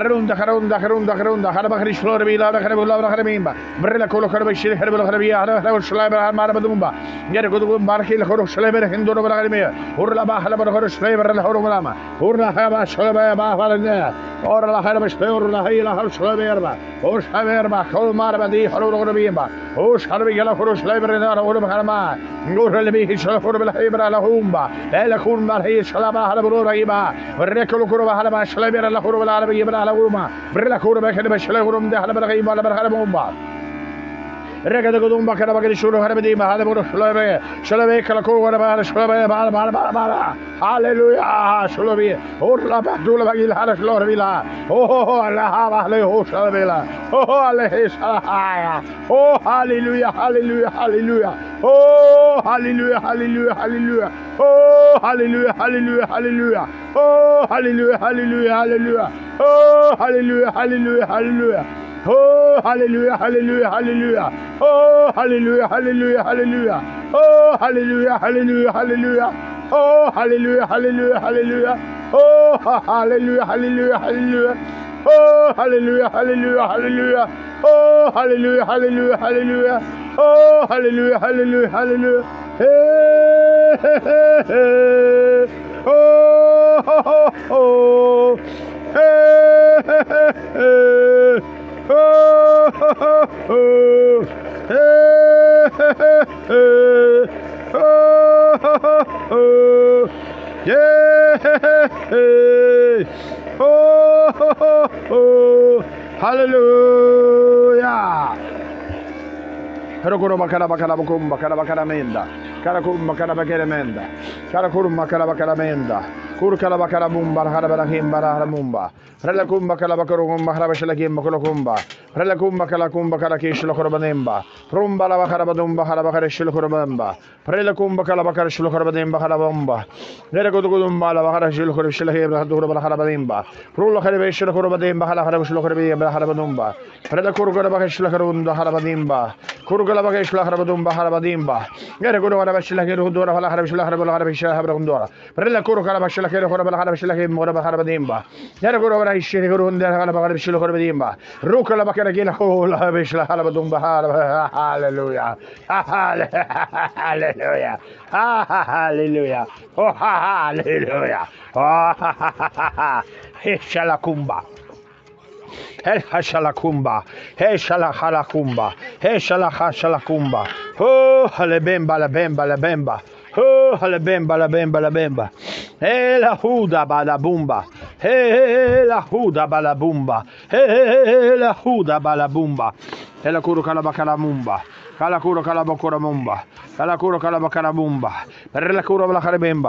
خرب بكرة شلو خرب لا خرب ولا خرب مين با برلا كرو خرب شيء خرب خرب يا خرب شلو ما بدوم با نجار كرو باركي خرب شلو بكرة هندورا بكرة مين ورلا با خرب خرب شلو برلا خرب ولا ما ورلا خرب شلو با فالنا ورلا خرب شلو ورلا هي لا خرب شلو بيربا اور شبير با كل مار بدي خرب خرب مين با اور خرب يلا خرب شلو برنا اور بكرة ما نور اللي بيه شلو خرب لا هي برلا هم با لا كون ما هي شلو با خرب ريبا وركلو كرو خرب شلو برلا خرب لا عربي برلا ما برلا خرب كده شلو خرب ده خرب غيب ولا برلا هم با Regada Gudumba Karabaki Shuru Harabadi, Mahalabur Shlove, Shalave Kalako, Shlove, Hallelujah, Shlovi, Urla Badula Bagil Harashlovila, oh, Allah, oh, Shalavila, oh, Allah, oh, hallelujah, hallelujah, hallelujah, oh, hallelujah, hallelujah, hallelujah, oh, hallelujah, hallelujah, hallelujah, oh, hallelujah, hallelujah, hallelujah, oh, hallelujah, hallelujah, hallelujah. Oh, hallelujah, hallelujah, hallelujah. Oh, hallelujah, hallelujah, hallelujah. Oh, hallelujah, hallelujah, hallelujah. Oh, hallelujah, hallelujah, hallelujah. Oh, hallelujah, hallelujah, hallelujah. Oh, hallelujah, hallelujah, hallelujah. Oh, hallelujah, hallelujah, hallelujah. Oh, hallelujah, hallelujah, hallelujah. Hey, hey, hey, hey. Oh, oh, oh. Hey, hey, hey, hey. Oh, oh, oh. Hey, hey, hey. Oh, oh, oh. Yeah, hey, hey. Oh, oh, oh. Hallelujah. Karakuruma Karabakarabakumba Karabakaramenda, Karakumba Karabakeramenda, Karakuruma Karabakaramenda, Kurkalabakarabumba Harabarahim Barahamumba, Relakumba Kalabakurumba Harabashalakim Bakulakumba, Relakumba Kalakumba Karakish Lokorabanemba, Rumba Labakarabadumba Harabakarish Lokorabamba, Relakumba Kalabakar Shlokorabademba Harabamba, Rerakudumba Lavaharash Lokorabashilahim Harabadimba, Rula Harabish Lokorabademba Harabash Lokorabim Harabadumba, Redakurgarabakish Lokorunda Harabadimba, Kurgalabakish Laharabadumba Harabadimba, Gerakudavashilahudura Harabish Prella Kurkarabashila Harabashilahim Harabadimba, Yarakurabashirunda Harabashilahim, Rukalabakagina Habishla Harabadumba, hallelujah, hallelujah, hallelujah, oh hallelujah, oh Heshalakumba. He Hashalakumba, He Shalahalakumba, He Shalahashalakumba, oh Halebemba la Bemba la Bemba, oh Halebemba la Bemba la Bemba, He la Huda balabumba, He la Huda balabumba, He la Huda balabumba, He la Kuru Kalabakaramumba, Kalakuro Kalabakuramumba, Kalakuro Kalabakarabumba, Per la Kura Balakarabemba,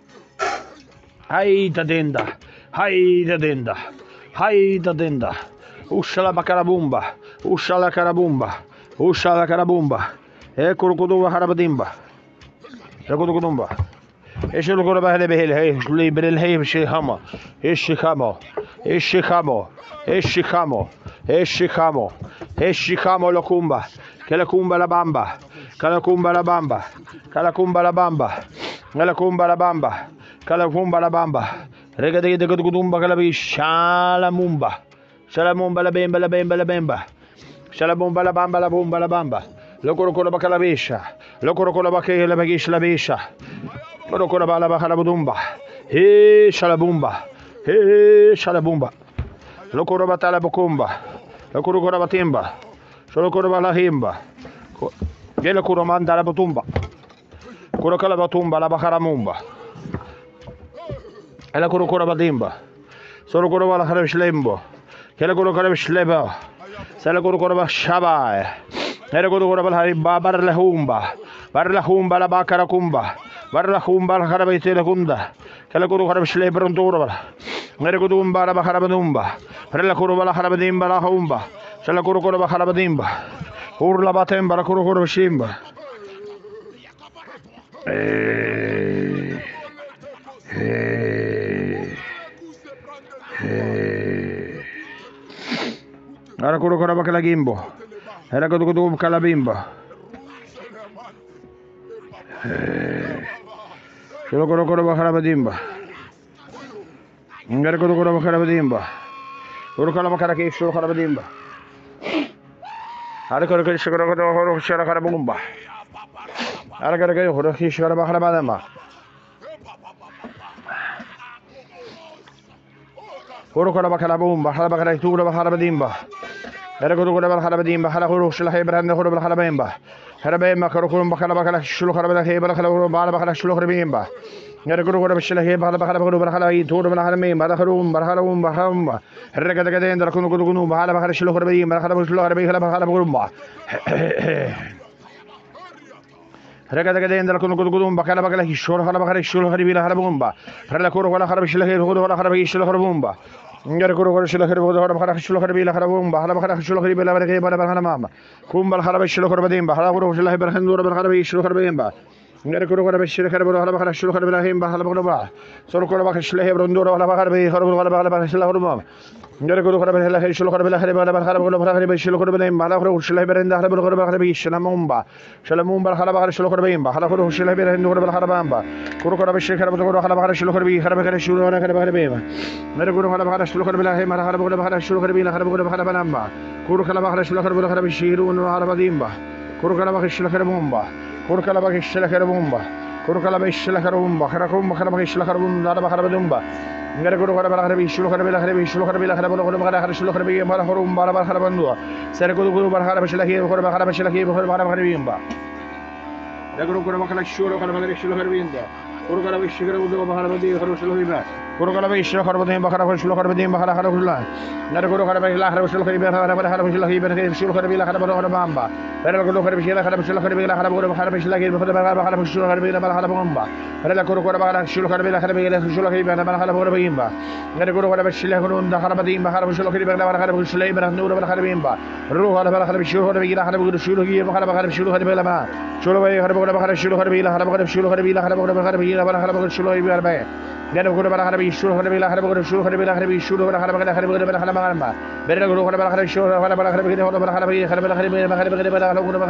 Haida Denda, Haida Denda, Haida Denda. Ushala Bakarabumba, Ushala Karabumba, Ushala Karabumba, Kurkudu Harabadimba, Ekudumba, Eshulukura Behel, Libril Haim Shihama, Ishikamo, Ishikamo, Ishikamo, Ishikamo, Ishikamo Lokumba, Kelakumba la Bamba, Kalakumba la Bamba, Kalakumba la Bamba, Kalakumba la Bamba, Kalakumba la Bamba, Regadi de Gudumba Galabi, Shalamumba. Shalamumba la bemba la bemba la bemba. Shalamumba la bamba la bomba la bamba. Locoro la bacalabisha. Locoro la bacche la bagish la bisha. Locoro la bacalabumba. He shalabumba. He shalabumba. Locoro batala bocumba. Locoro la batimba. Locoro la himba. Gela curomanda la botumba. Coroca la batumba la bacaramumba. E la corocora badimba. Solo corova la carabishlembo. Kela guru korab shleba, sela guru korab shabai, nere guru korab hariba barlahumba la bakarakumba, barlahumba la karabite la kunda, kela guru korab shlebrundura, nere guru umba la bakarabadumba, prela guru la karabadimba la humba, sela guru korab karabadimba, urla batemba la guru korab shimba. Ara kuro koraba kalagimbo. Era kudu kalabimba. Solo kuro koraba kalabadimba. Ngara kudu koraba kalabadimba. Kuro kalaba kalaki solo kalabadimba. Ara kuro kuro kuro shara kalabumba. Ara kuro kuro shara kalabadamba. Kuro koraba kalabumba. Kalaba kalaitura kalabadimba. Era kudu koraba kalabadimba. Hala kuro shla hebranda kuro kalabemba. Harabemba kuro bakala bakala shulu kalabada hebala kalabura bala bakala shulu kalabimba. Ngara guru guru bishla he bala bala guru bala hi thur bala me bala harum baham rega daga den dara kunu kunu bala bala shilo korbe bala shilo korbe bala guru ma rega daga den dara kunu kunu bala bala hi shor bala bala shilo korbe bala gumba rela kuru bala bishla he guru bala shilo korbumba ngara guru guru shilo korbe bala shilo korbe bala gumba bala shilo korbe bala mama kum bala shilo korbe bala guru shilo bala hindur bala shilo korbe ngare kuru kara bishira kara boro hala bakara shulu kara bilahim ba hala bakara ba soro kara bakara shule he brondoro hala bakara be kara hala bakara shula kara ba ngare kuru kara bilahim he shulu kara bilahim ba hala bakara be shulu kara bilahim ba hala kuru shule berenda hala bakara be shula mumba hala bakara shulu kara be ba hala kuru shule berenda kara bakara ba kuru kara bishira kara boro hala bakara shulu kara be kara bakara shulu kara bakara be ngare kuru hala bakara shulu kara bilahim hala bakara shulu kara be hala bakara balamba kuru kara bakara shulu kara bakara be shiru hala badimba kuru kara bakara shulu kara mumba Kurkala bakishla karabumba, Kurkala bishla karabumba, Karakumba Karabakishla karabunda, Bakarabumba, Ngarago Karabi, Shulkarabila, Shulkarabila, Karabu, Shulkarbi, Marahorum, Barabarabandua, Seraguru Barabashaki, Korabashaki, Korabarabimba. The group of Shura Karabinda, Kurkarabi, Baharabadi, Harushulima, Kurkarabi, Shulkarabim, Bakarabashulakarabim, Baharabula, Naguru Karabila, Harushulaki, Shulkarabila, Karabarabamba. Pero lo que refiere a la persona que vive la cara por la cara la que puede pagar la persona que vive la cara bomba. Pero la coro para la persona que vive la cara vive la persona que vive la cara por bimba. La coro para la persona que vive la cara bimba, la persona que vive la cara por la cara no la cara bimba. Ruha la cara persona que vive la cara por la persona que vive la cara persona que vive la ma. Solo va a cara por la cara persona que vive la cara por la persona que vive la cara por la cara vive la cara por la persona que vive la ma. Ya no coro para la cara persona que vive la cara por la persona que vive la cara persona que vive la cara por la cara vive la cara ma. Pero la coro para la cara persona para la cara vive la cara vive la cara vive la Urla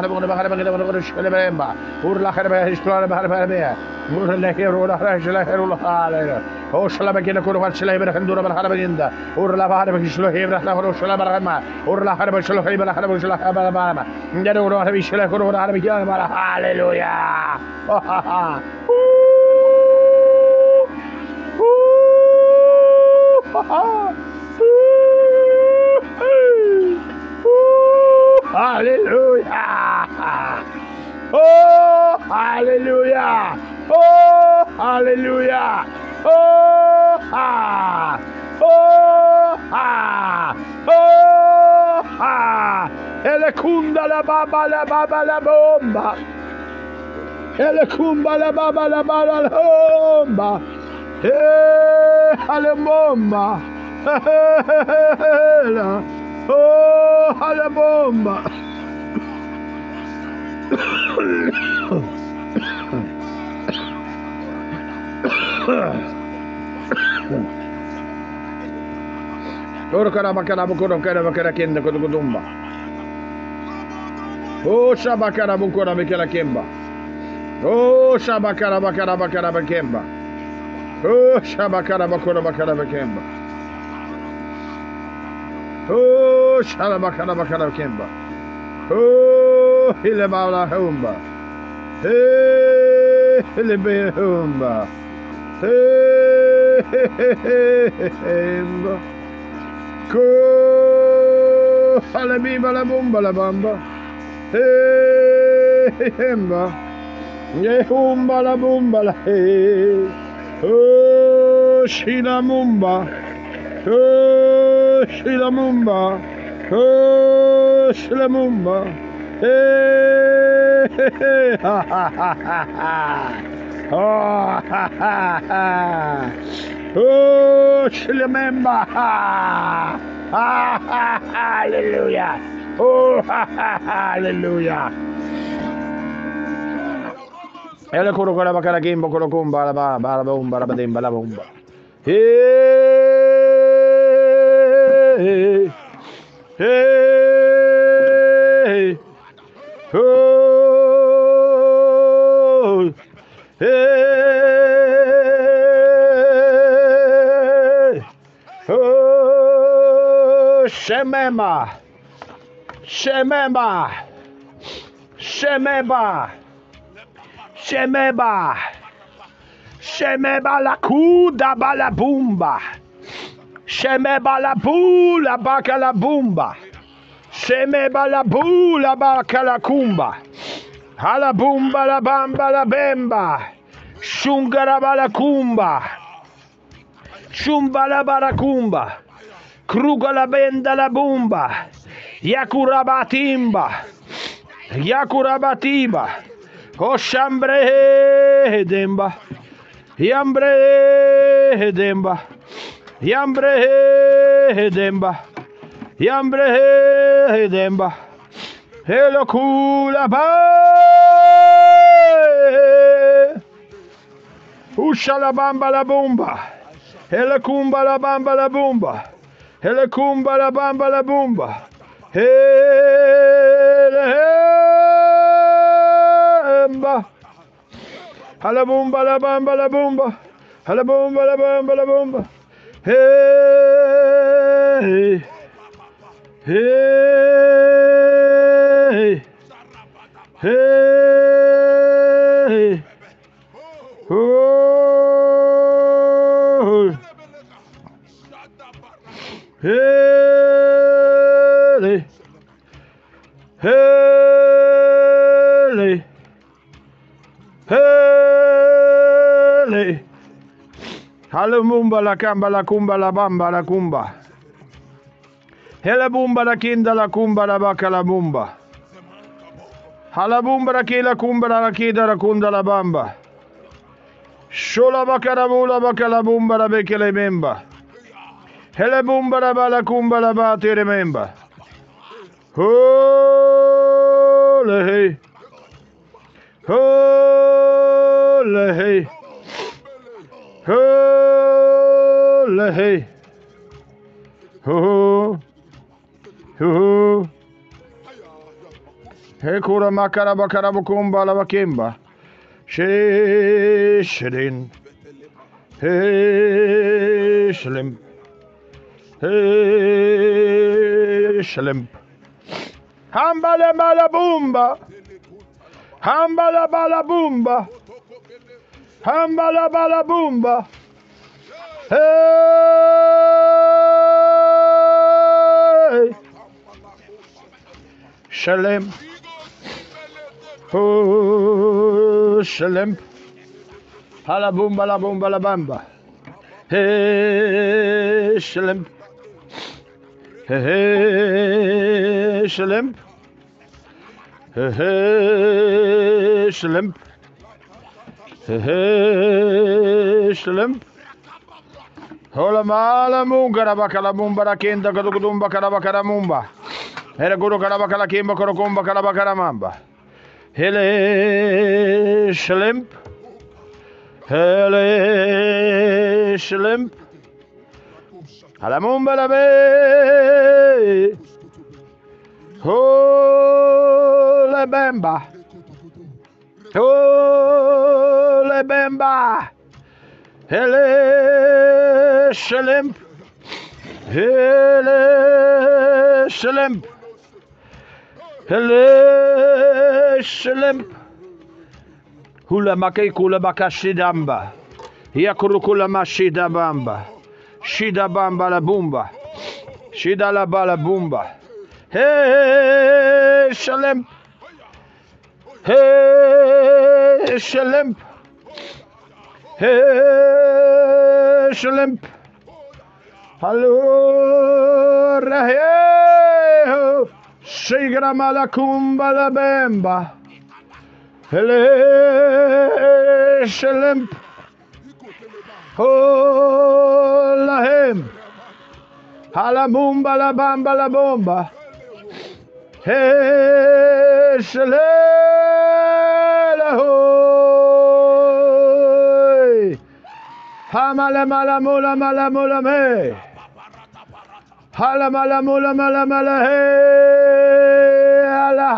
Harba, Histoire Harba, Murla Hero, Rajla Hero, O Shalabakina Kurva Shalabra and Dura Harabaginda, Urla Harba, Shlohebra, Shalabarama, Urla Harba, Shalaheba, Harba, Shalahabama, Yadura Havishla Kurva Harabia, Hallelujah. Hallelujah! Oh, hallelujah! Oh, hallelujah! Oh, ha! Oh, ha! Oh, ha! Ele kunda la baba la bomba! Ele kumba la baba la bomba! Hey, ale bomba! Oh, alla bomba! Ora carabacarabu carabacara kenda kudumba. Oh, shabacarabu carabacara kemba. Oh, shabacarabacarabacaraba kemba. Oh, shabacarabacarabacaraba kemba. Oh, shalabacarabacaraba kemba. Oh, hilebala humba. Hey, hilebe humba. Hey, humba. Ko, halabimba la bumba la bamba. Hey, humba. Ye humba la bumba la hey. Oh, shilamumba. Oh, shilamumba. Oh, shilamumba. Hey, ha ha ha ha. Oh, ha ha ha. Oh, shilamumba. Ha ha ha. Hallelujah. Oh, ha ha. Hallelujah. Ele kuru kara bakara kimbo kuru kumba la ba ba bomba la badim la bomba. Hey, hey, oh, hey, oh, Shemema, Shemema, Shemeba. Shemeba, Shemeba la kuda balabumba, Shemeba la bula baka la bumba, Shemeba la bula baka la kumba, Halabumba la bamba la bemba, Shungarabalakumba. Shumbalabarakumba. Krugalabenda la bumba. Yakurabatimba. Yakurabatiba. Oshambre demba. Yambre demba. Yambre demba. Yambre demba. Hello kula ba. Usha la bamba la bomba. Hele kumba la bamba la bomba. Hele kumba la bamba la bomba. Hele hemba. Hala bomba la bamba la bomba. Hala bomba la bamba la bomba. Hey. Hey. Hey. Oh. Hey. Hey. Hey. Halumumba la kamba la kumba la bamba la kumba. Hele bumba la kinda la kumba la baka la bumba. Halabumba la kila kumba la kida la kunda la bamba. Shola baka la bula baka la bumba la beke le memba. Hele bumba la bala kumba la bati rememba. Holy hey. Holy hey. Holy hey. Ho ho. He kura makara bakara bukumba la bakimba. Shedin. He shlim. He shlim. Hambala bala bumba. Hambala bala bumba. Hambala bala bumba. Hey. Shalem. Oh, shalem. Hala bumba la bumba la bamba. Hey, shalem. Hey, shalem. Hey, shalem. Hey, shalem. Hola mala munga bakala mumba la kenda kadukudumba karabakara mumba. Hele guru karabakala kimba korokumba karabakara mamba. Hele shlimp. Hele shlimp. Hala mumba la be. Hola bemba. Hola bemba. Hele shlimp. Hele shlimp. Hele shlimp. Hula makai kula bakashidamba. Yakurukula mashida bamba. Shida bamba la bumba. Shida la bala bumba. Hey shlimp. Hey shlimp. Hey shlimp. Hello, Raheo, Shigra Malakumba la Bemba, Hele Shalimp, Oh Lahem, Halamumba la Bamba la Bomba, He Shalelahoy, Hamala Malamula Malamula Me. Hala mala mula mala mala hey ala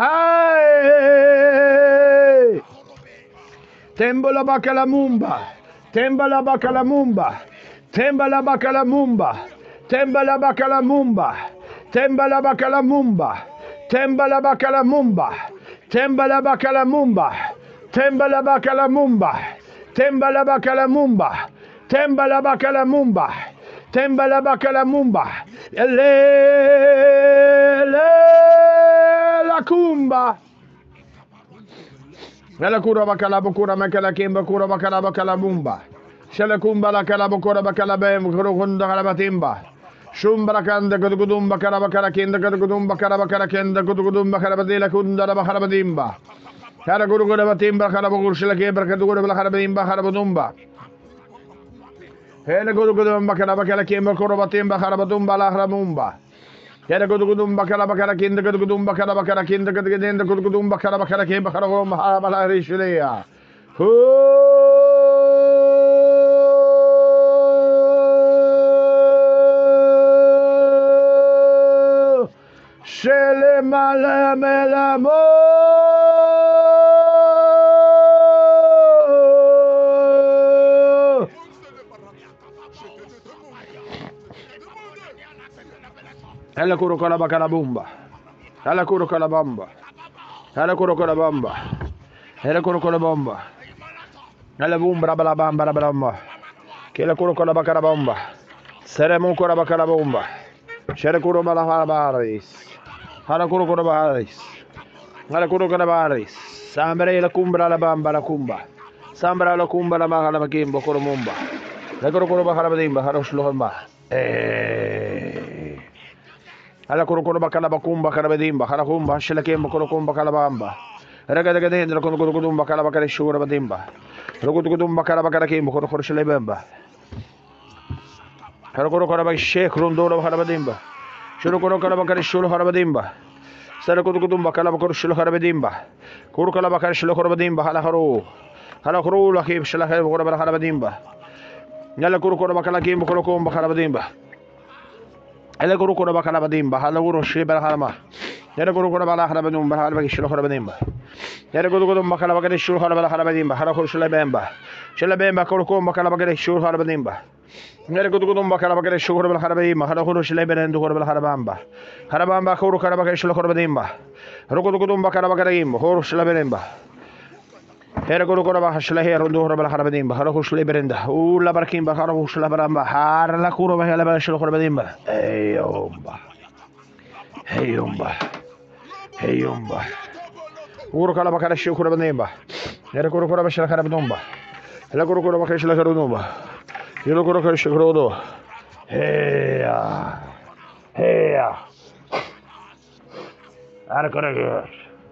hey tembo la bakala mumba temba la bakala mumba temba la bakala mumba temba la bakala mumba temba la bakala mumba temba la bakala mumba temba la bakala mumba temba la bakala mumba temba la bakala mumba temba la bakala mumba temba la bakala mumba la kumba Ela kura bakala bukura makala kimba kura bakala bakala bumba. Shela kumba la kala bukura bakala bem kura hunda kala batimba. Shumbara kanda gudugudum bakala bakala kinda gudugudum bakala bakala kinda gudugudum bakala badila kunda bakala badimba. Kala guru guru batimba kala bukur shela kibra kaduguru bakala badimba kala badumba. Hele gudugudum bakala bakala kimba kura batimba kala badumba la haramumba. Kala gudugudum bakala bakala kinda gudugudum bakala bakala kinda gudugudum bakala bakala kimba kala gudum bakala rishileya. Shele mala mela mo. Ela kuro kala bakala bumba. Ela kuro kala bamba. Ela kuro kala bamba. Ela kuro kala bamba. Ela bumba bala bamba bala bamba. Kela kuro kala bakala bamba. Seremo kura bakala bumba. Shere kuro bala baris. Hala kuro kuro baris. Hala kuro kuro baris. Sambre la kumbra la bamba la kumba. Sambra la kumba la mahala makimbo kuro mumba. La kuro kuro bakala badimba harosh lohamba. Hala kuro kuro bakala bakumba kala badimba hala kumba shela kimbo kuro kumba kala bamba. Raga daga dendra kuro kuro kuro bakala bakala shura badimba. Kuro kuro kuro bakala bakala kimbo kuro kuro shela bamba. Hala kuro kuro bak sheikh rundoro bakala badimba. Shuru kuro kala bakala shuru kala badimba. Sara kuro kuro bakala bakala shuru kala badimba. Kuro kala bakala shuru kala badimba hala kuro la kib shela kuro bakala badimba. Yalla kuro kuro bakala kimbo kuro kumba kala badimba. Ela kuro kuro bakala badimba hala kuro shibal halama. Yalla kuro kuro bakala hala badimba hala baki shuru kala badimba. Yalla kuro kuro bakala bakala shuru kala badimba hala kuro shela bemba. Shela bemba kuro kumba bakala bakala shuru kala badimba. Yalla kuro kuro bakala bakala shuru kala badimba hala kuro shela bendu kuro bakala bamba. Hala bamba kuro kala bakala shuru kala badimba. Hala kuro kuro bakala bakala imbo kuro shela bemba. Hera kuro kuro bakala shela hera ndu kuro bakala badimba hala kuro shela berenda. Ula barkimba hala kuro shela bamba. Hala kuro bakala shuru kala badimba. Hey yomba. Uro kala bakala shuru kala badimba. Hera kuro kuro bakala kala badumba. Hela kuro kuro bakala shela kala badumba. Yelo kuro kuro shuru do. Hey. Ara kuro kuro.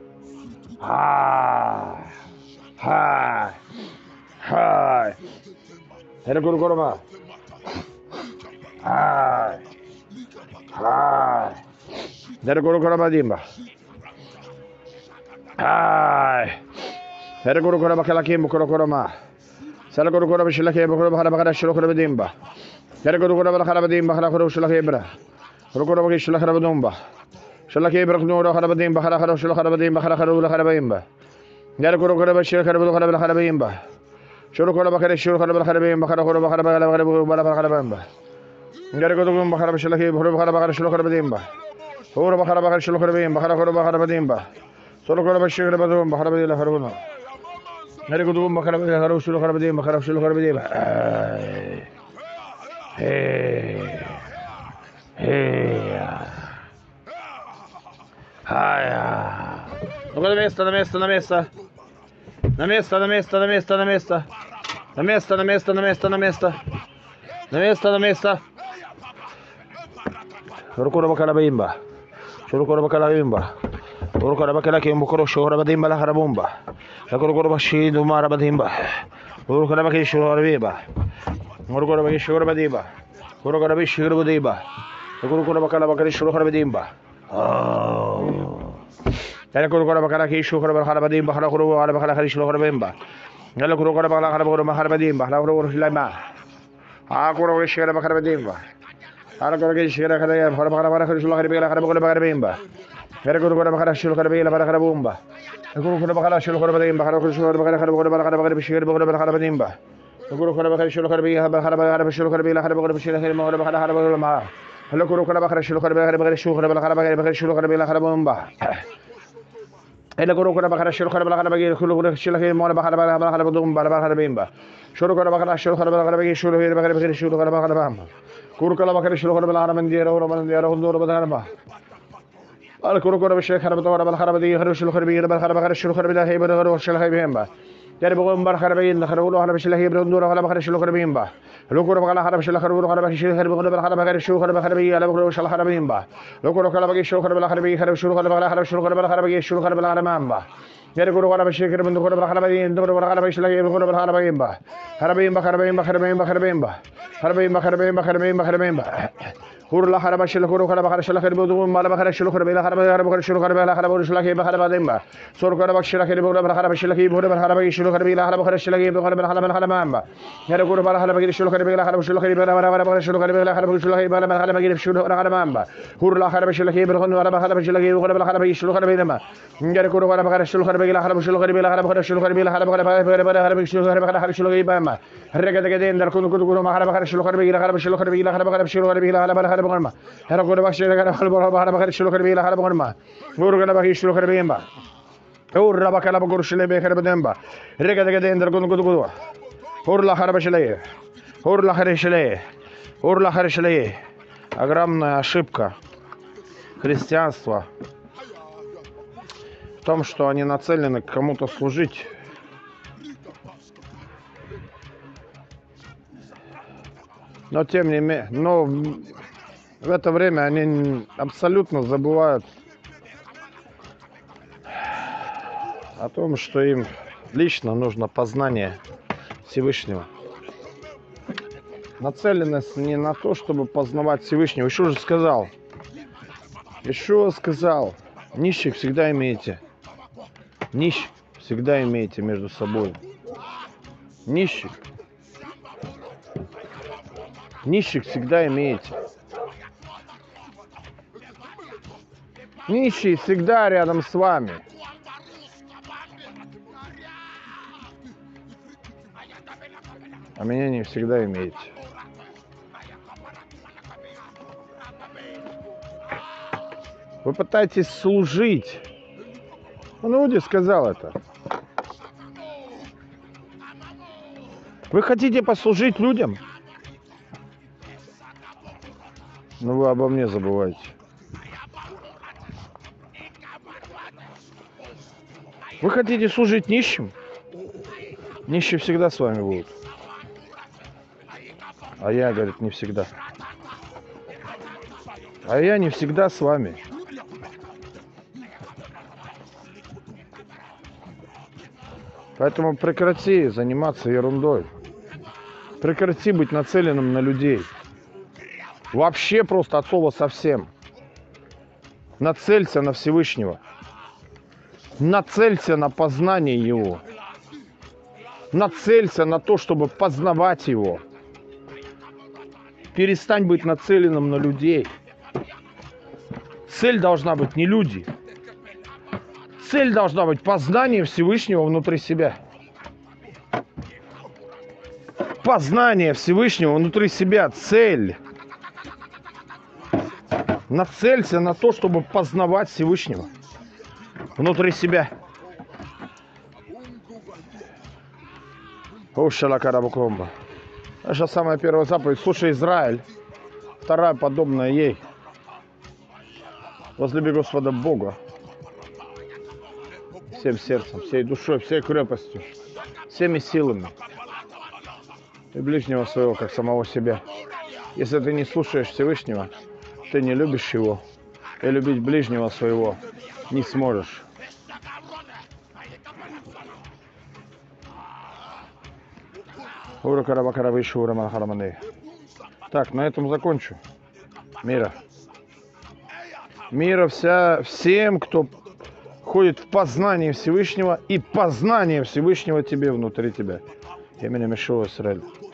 Hi. Hera kuro kuro ma. Hi. Hera kuro kuro badimba. Hi. Hera kuro kuro bakala kimbo kuro kuro ma. Sala kuro kuro bishila kimbo kuro bakala bakala shuru kuro badimba. Hera kuro kuro bakala badimba hala kuro shula kimbra. Kuro kuro bakala shula kuro badumba. Shula kimbra kuro kuro badimba hala kuro shula kuro badimba hala kuro kuro badimba. Hera kuro kuro bishila kuro kuro bakala badimba. Shuru kuro bakala shuru kuro bakala badimba hala kuro bakala bakala badimba. Hera kuro kuro bakala bishila kimbo kuro bakala shula kuro badimba. Kuro bakala shula kuro badimba hala kuro bakala badimba. Solo kuro bishila badumba hala badila kuro. Hera kuro bakala bakala shula kuro badimba hala shula kuro badimba. Na mesa. Kuro bakala bimba. Shuru kuro bakala bimba. Kuro kuro bakala kimbo kuro shura badimba la harabumba. La kuro bashi dumara badimba. Kuro kuro bakala shura bimba. Kuro kuro bakala shura badimba. Kuro kuro bakala shura badimba. Kuro kuro bakala shura badimba. Ela kuro kuro bakala shura badimba. Hala kuro bakala shura badimba. Ela kuro kuro bakala badimba. Hala kuro shilama. Kuro shura badimba. Hala kuro shura badimba. Hala bakala shura badimba. Hera kuro kuro bakala shura badimba. Kuro kuro bakala shura badimba. Hala kuro shura badimba. Kuro kuro bakala shura badimba. Hala shura badimba. Hala kuro shura badimba. Hala kuro kuro bakala shura badimba. Hala bomba. Ela kuro kuro bakala shura badimba. Kuro shura badimba. Hala bimba. Shura kuro bakala shura badimba. Shura badimba. Kuro kuro bakala shura badimba. Kuro kuro bakala shura badimba. الكركور بشيخ خرب دور بالخربدي خرش الخربي بالخرب خرش الخربي لا هي بالخرش الخربي با يربغون بالخربين خرولو خرب شله هي بندور خرب خرش الخربي با لوكور بقى خرب شله خرب خرب شله خرب بالخرب خرش الخرب خربي على بقول شله خربي با لوكور خرب بقى شو خرب بالخربي خرب شو خرب بالخرب شو خرب بالخرب شو خرب بالخرب با يركور خرب شيخ خرب بندور بالخربين دور بالخرب شله هي بندور بالخربين با خربين با خربين با خربين با خربين با خربين با خربين با خربين با خربين با خور لا خرب شل خور خرب خرش لا خرب دو مال بخرب شل خرب لا خرب خرب خرش شل خرب لا خرب شل خرب خرب ديمبا سور خرب شل خرب بولا خرب شل خرب بولا خرب شل خرب لا خرب خرش شل خرب خرب خرب خرب مامبا يا خور بلا خرب شل خرب لا خرب شل خرب لا خرب شل خرب لا خرب شل خرب لا خرب شل خرب مامبا خور لا خرب شل خرب خرب خرب شل خرب لا خرب شل خرب ديمبا يا خور خرب خرش شل خرب لا خرب شل خرب لا خرب خرش شل خرب لا خرب خرب شل خرب خرب شل خرب مامبا رجع دين در كون كون ما خرب خرش شل خرب لا خرب شل خرب لا خرب خرب شل خرب لا خرب خرب مامبا خور باشي لا خرب خرب خرش شل خرب لا خرب مامبا خور خرب خرش شل خرب ديمبا اور ربا كلا بقرش لي بخرب ديمبا رجع دين در كون كون اور لا خرب شليه اور لا خرش ليه اور لا خرش ليه огромная ошибка христианства в том, что они нацелены к кому-то служить. Но тем не менее, в это время они абсолютно забывают о том, что им лично нужно познание Всевышнего. Нацеленность не на то, чтобы познавать Всевышнего. Ишуа же сказал, нищих всегда имеете. Нищих всегда имеете между собой. Нищих всегда имеете. Нищий всегда рядом с вами. А меня не всегда имеете. Вы пытаетесь служить. Иуде сказал это. Вы хотите послужить людям? Но вы обо мне забываете. Вы хотите служить нищим? Нищие всегда с вами будут. А я, говорит, не всегда. А я не всегда с вами. Поэтому прекрати заниматься ерундой. Прекрати быть нацеленным на людей. Вообще просто от слова совсем. Нацелься на Всевышнего. Нацелься на познание Его. Нацелься на то, чтобы познавать Его. Перестань быть нацеленным на людей. Цель должна быть не люди. Цель должна быть познание Всевышнего внутри себя. Познание Всевышнего внутри себя. Цель. Нацелься на то, чтобы познавать Всевышнего внутри себя. Ошалакарабукомба. Это самая первая заповедь. Слушай, Израиль. Вторая, подобная ей. Возлюби Господа Бога всем сердцем, всей душой, всей крепостью, всеми силами. И ближнего своего, как самого себя. Если ты не слушаешь Всевышнего, ты не любишь Его. И любить ближнего своего не сможешь. Так, на этом закончу. Мира. Мира всем, кто ходит в познание Всевышнего, и познание Всевышнего тебе внутри тебя. Именем Ишуа Исраэль.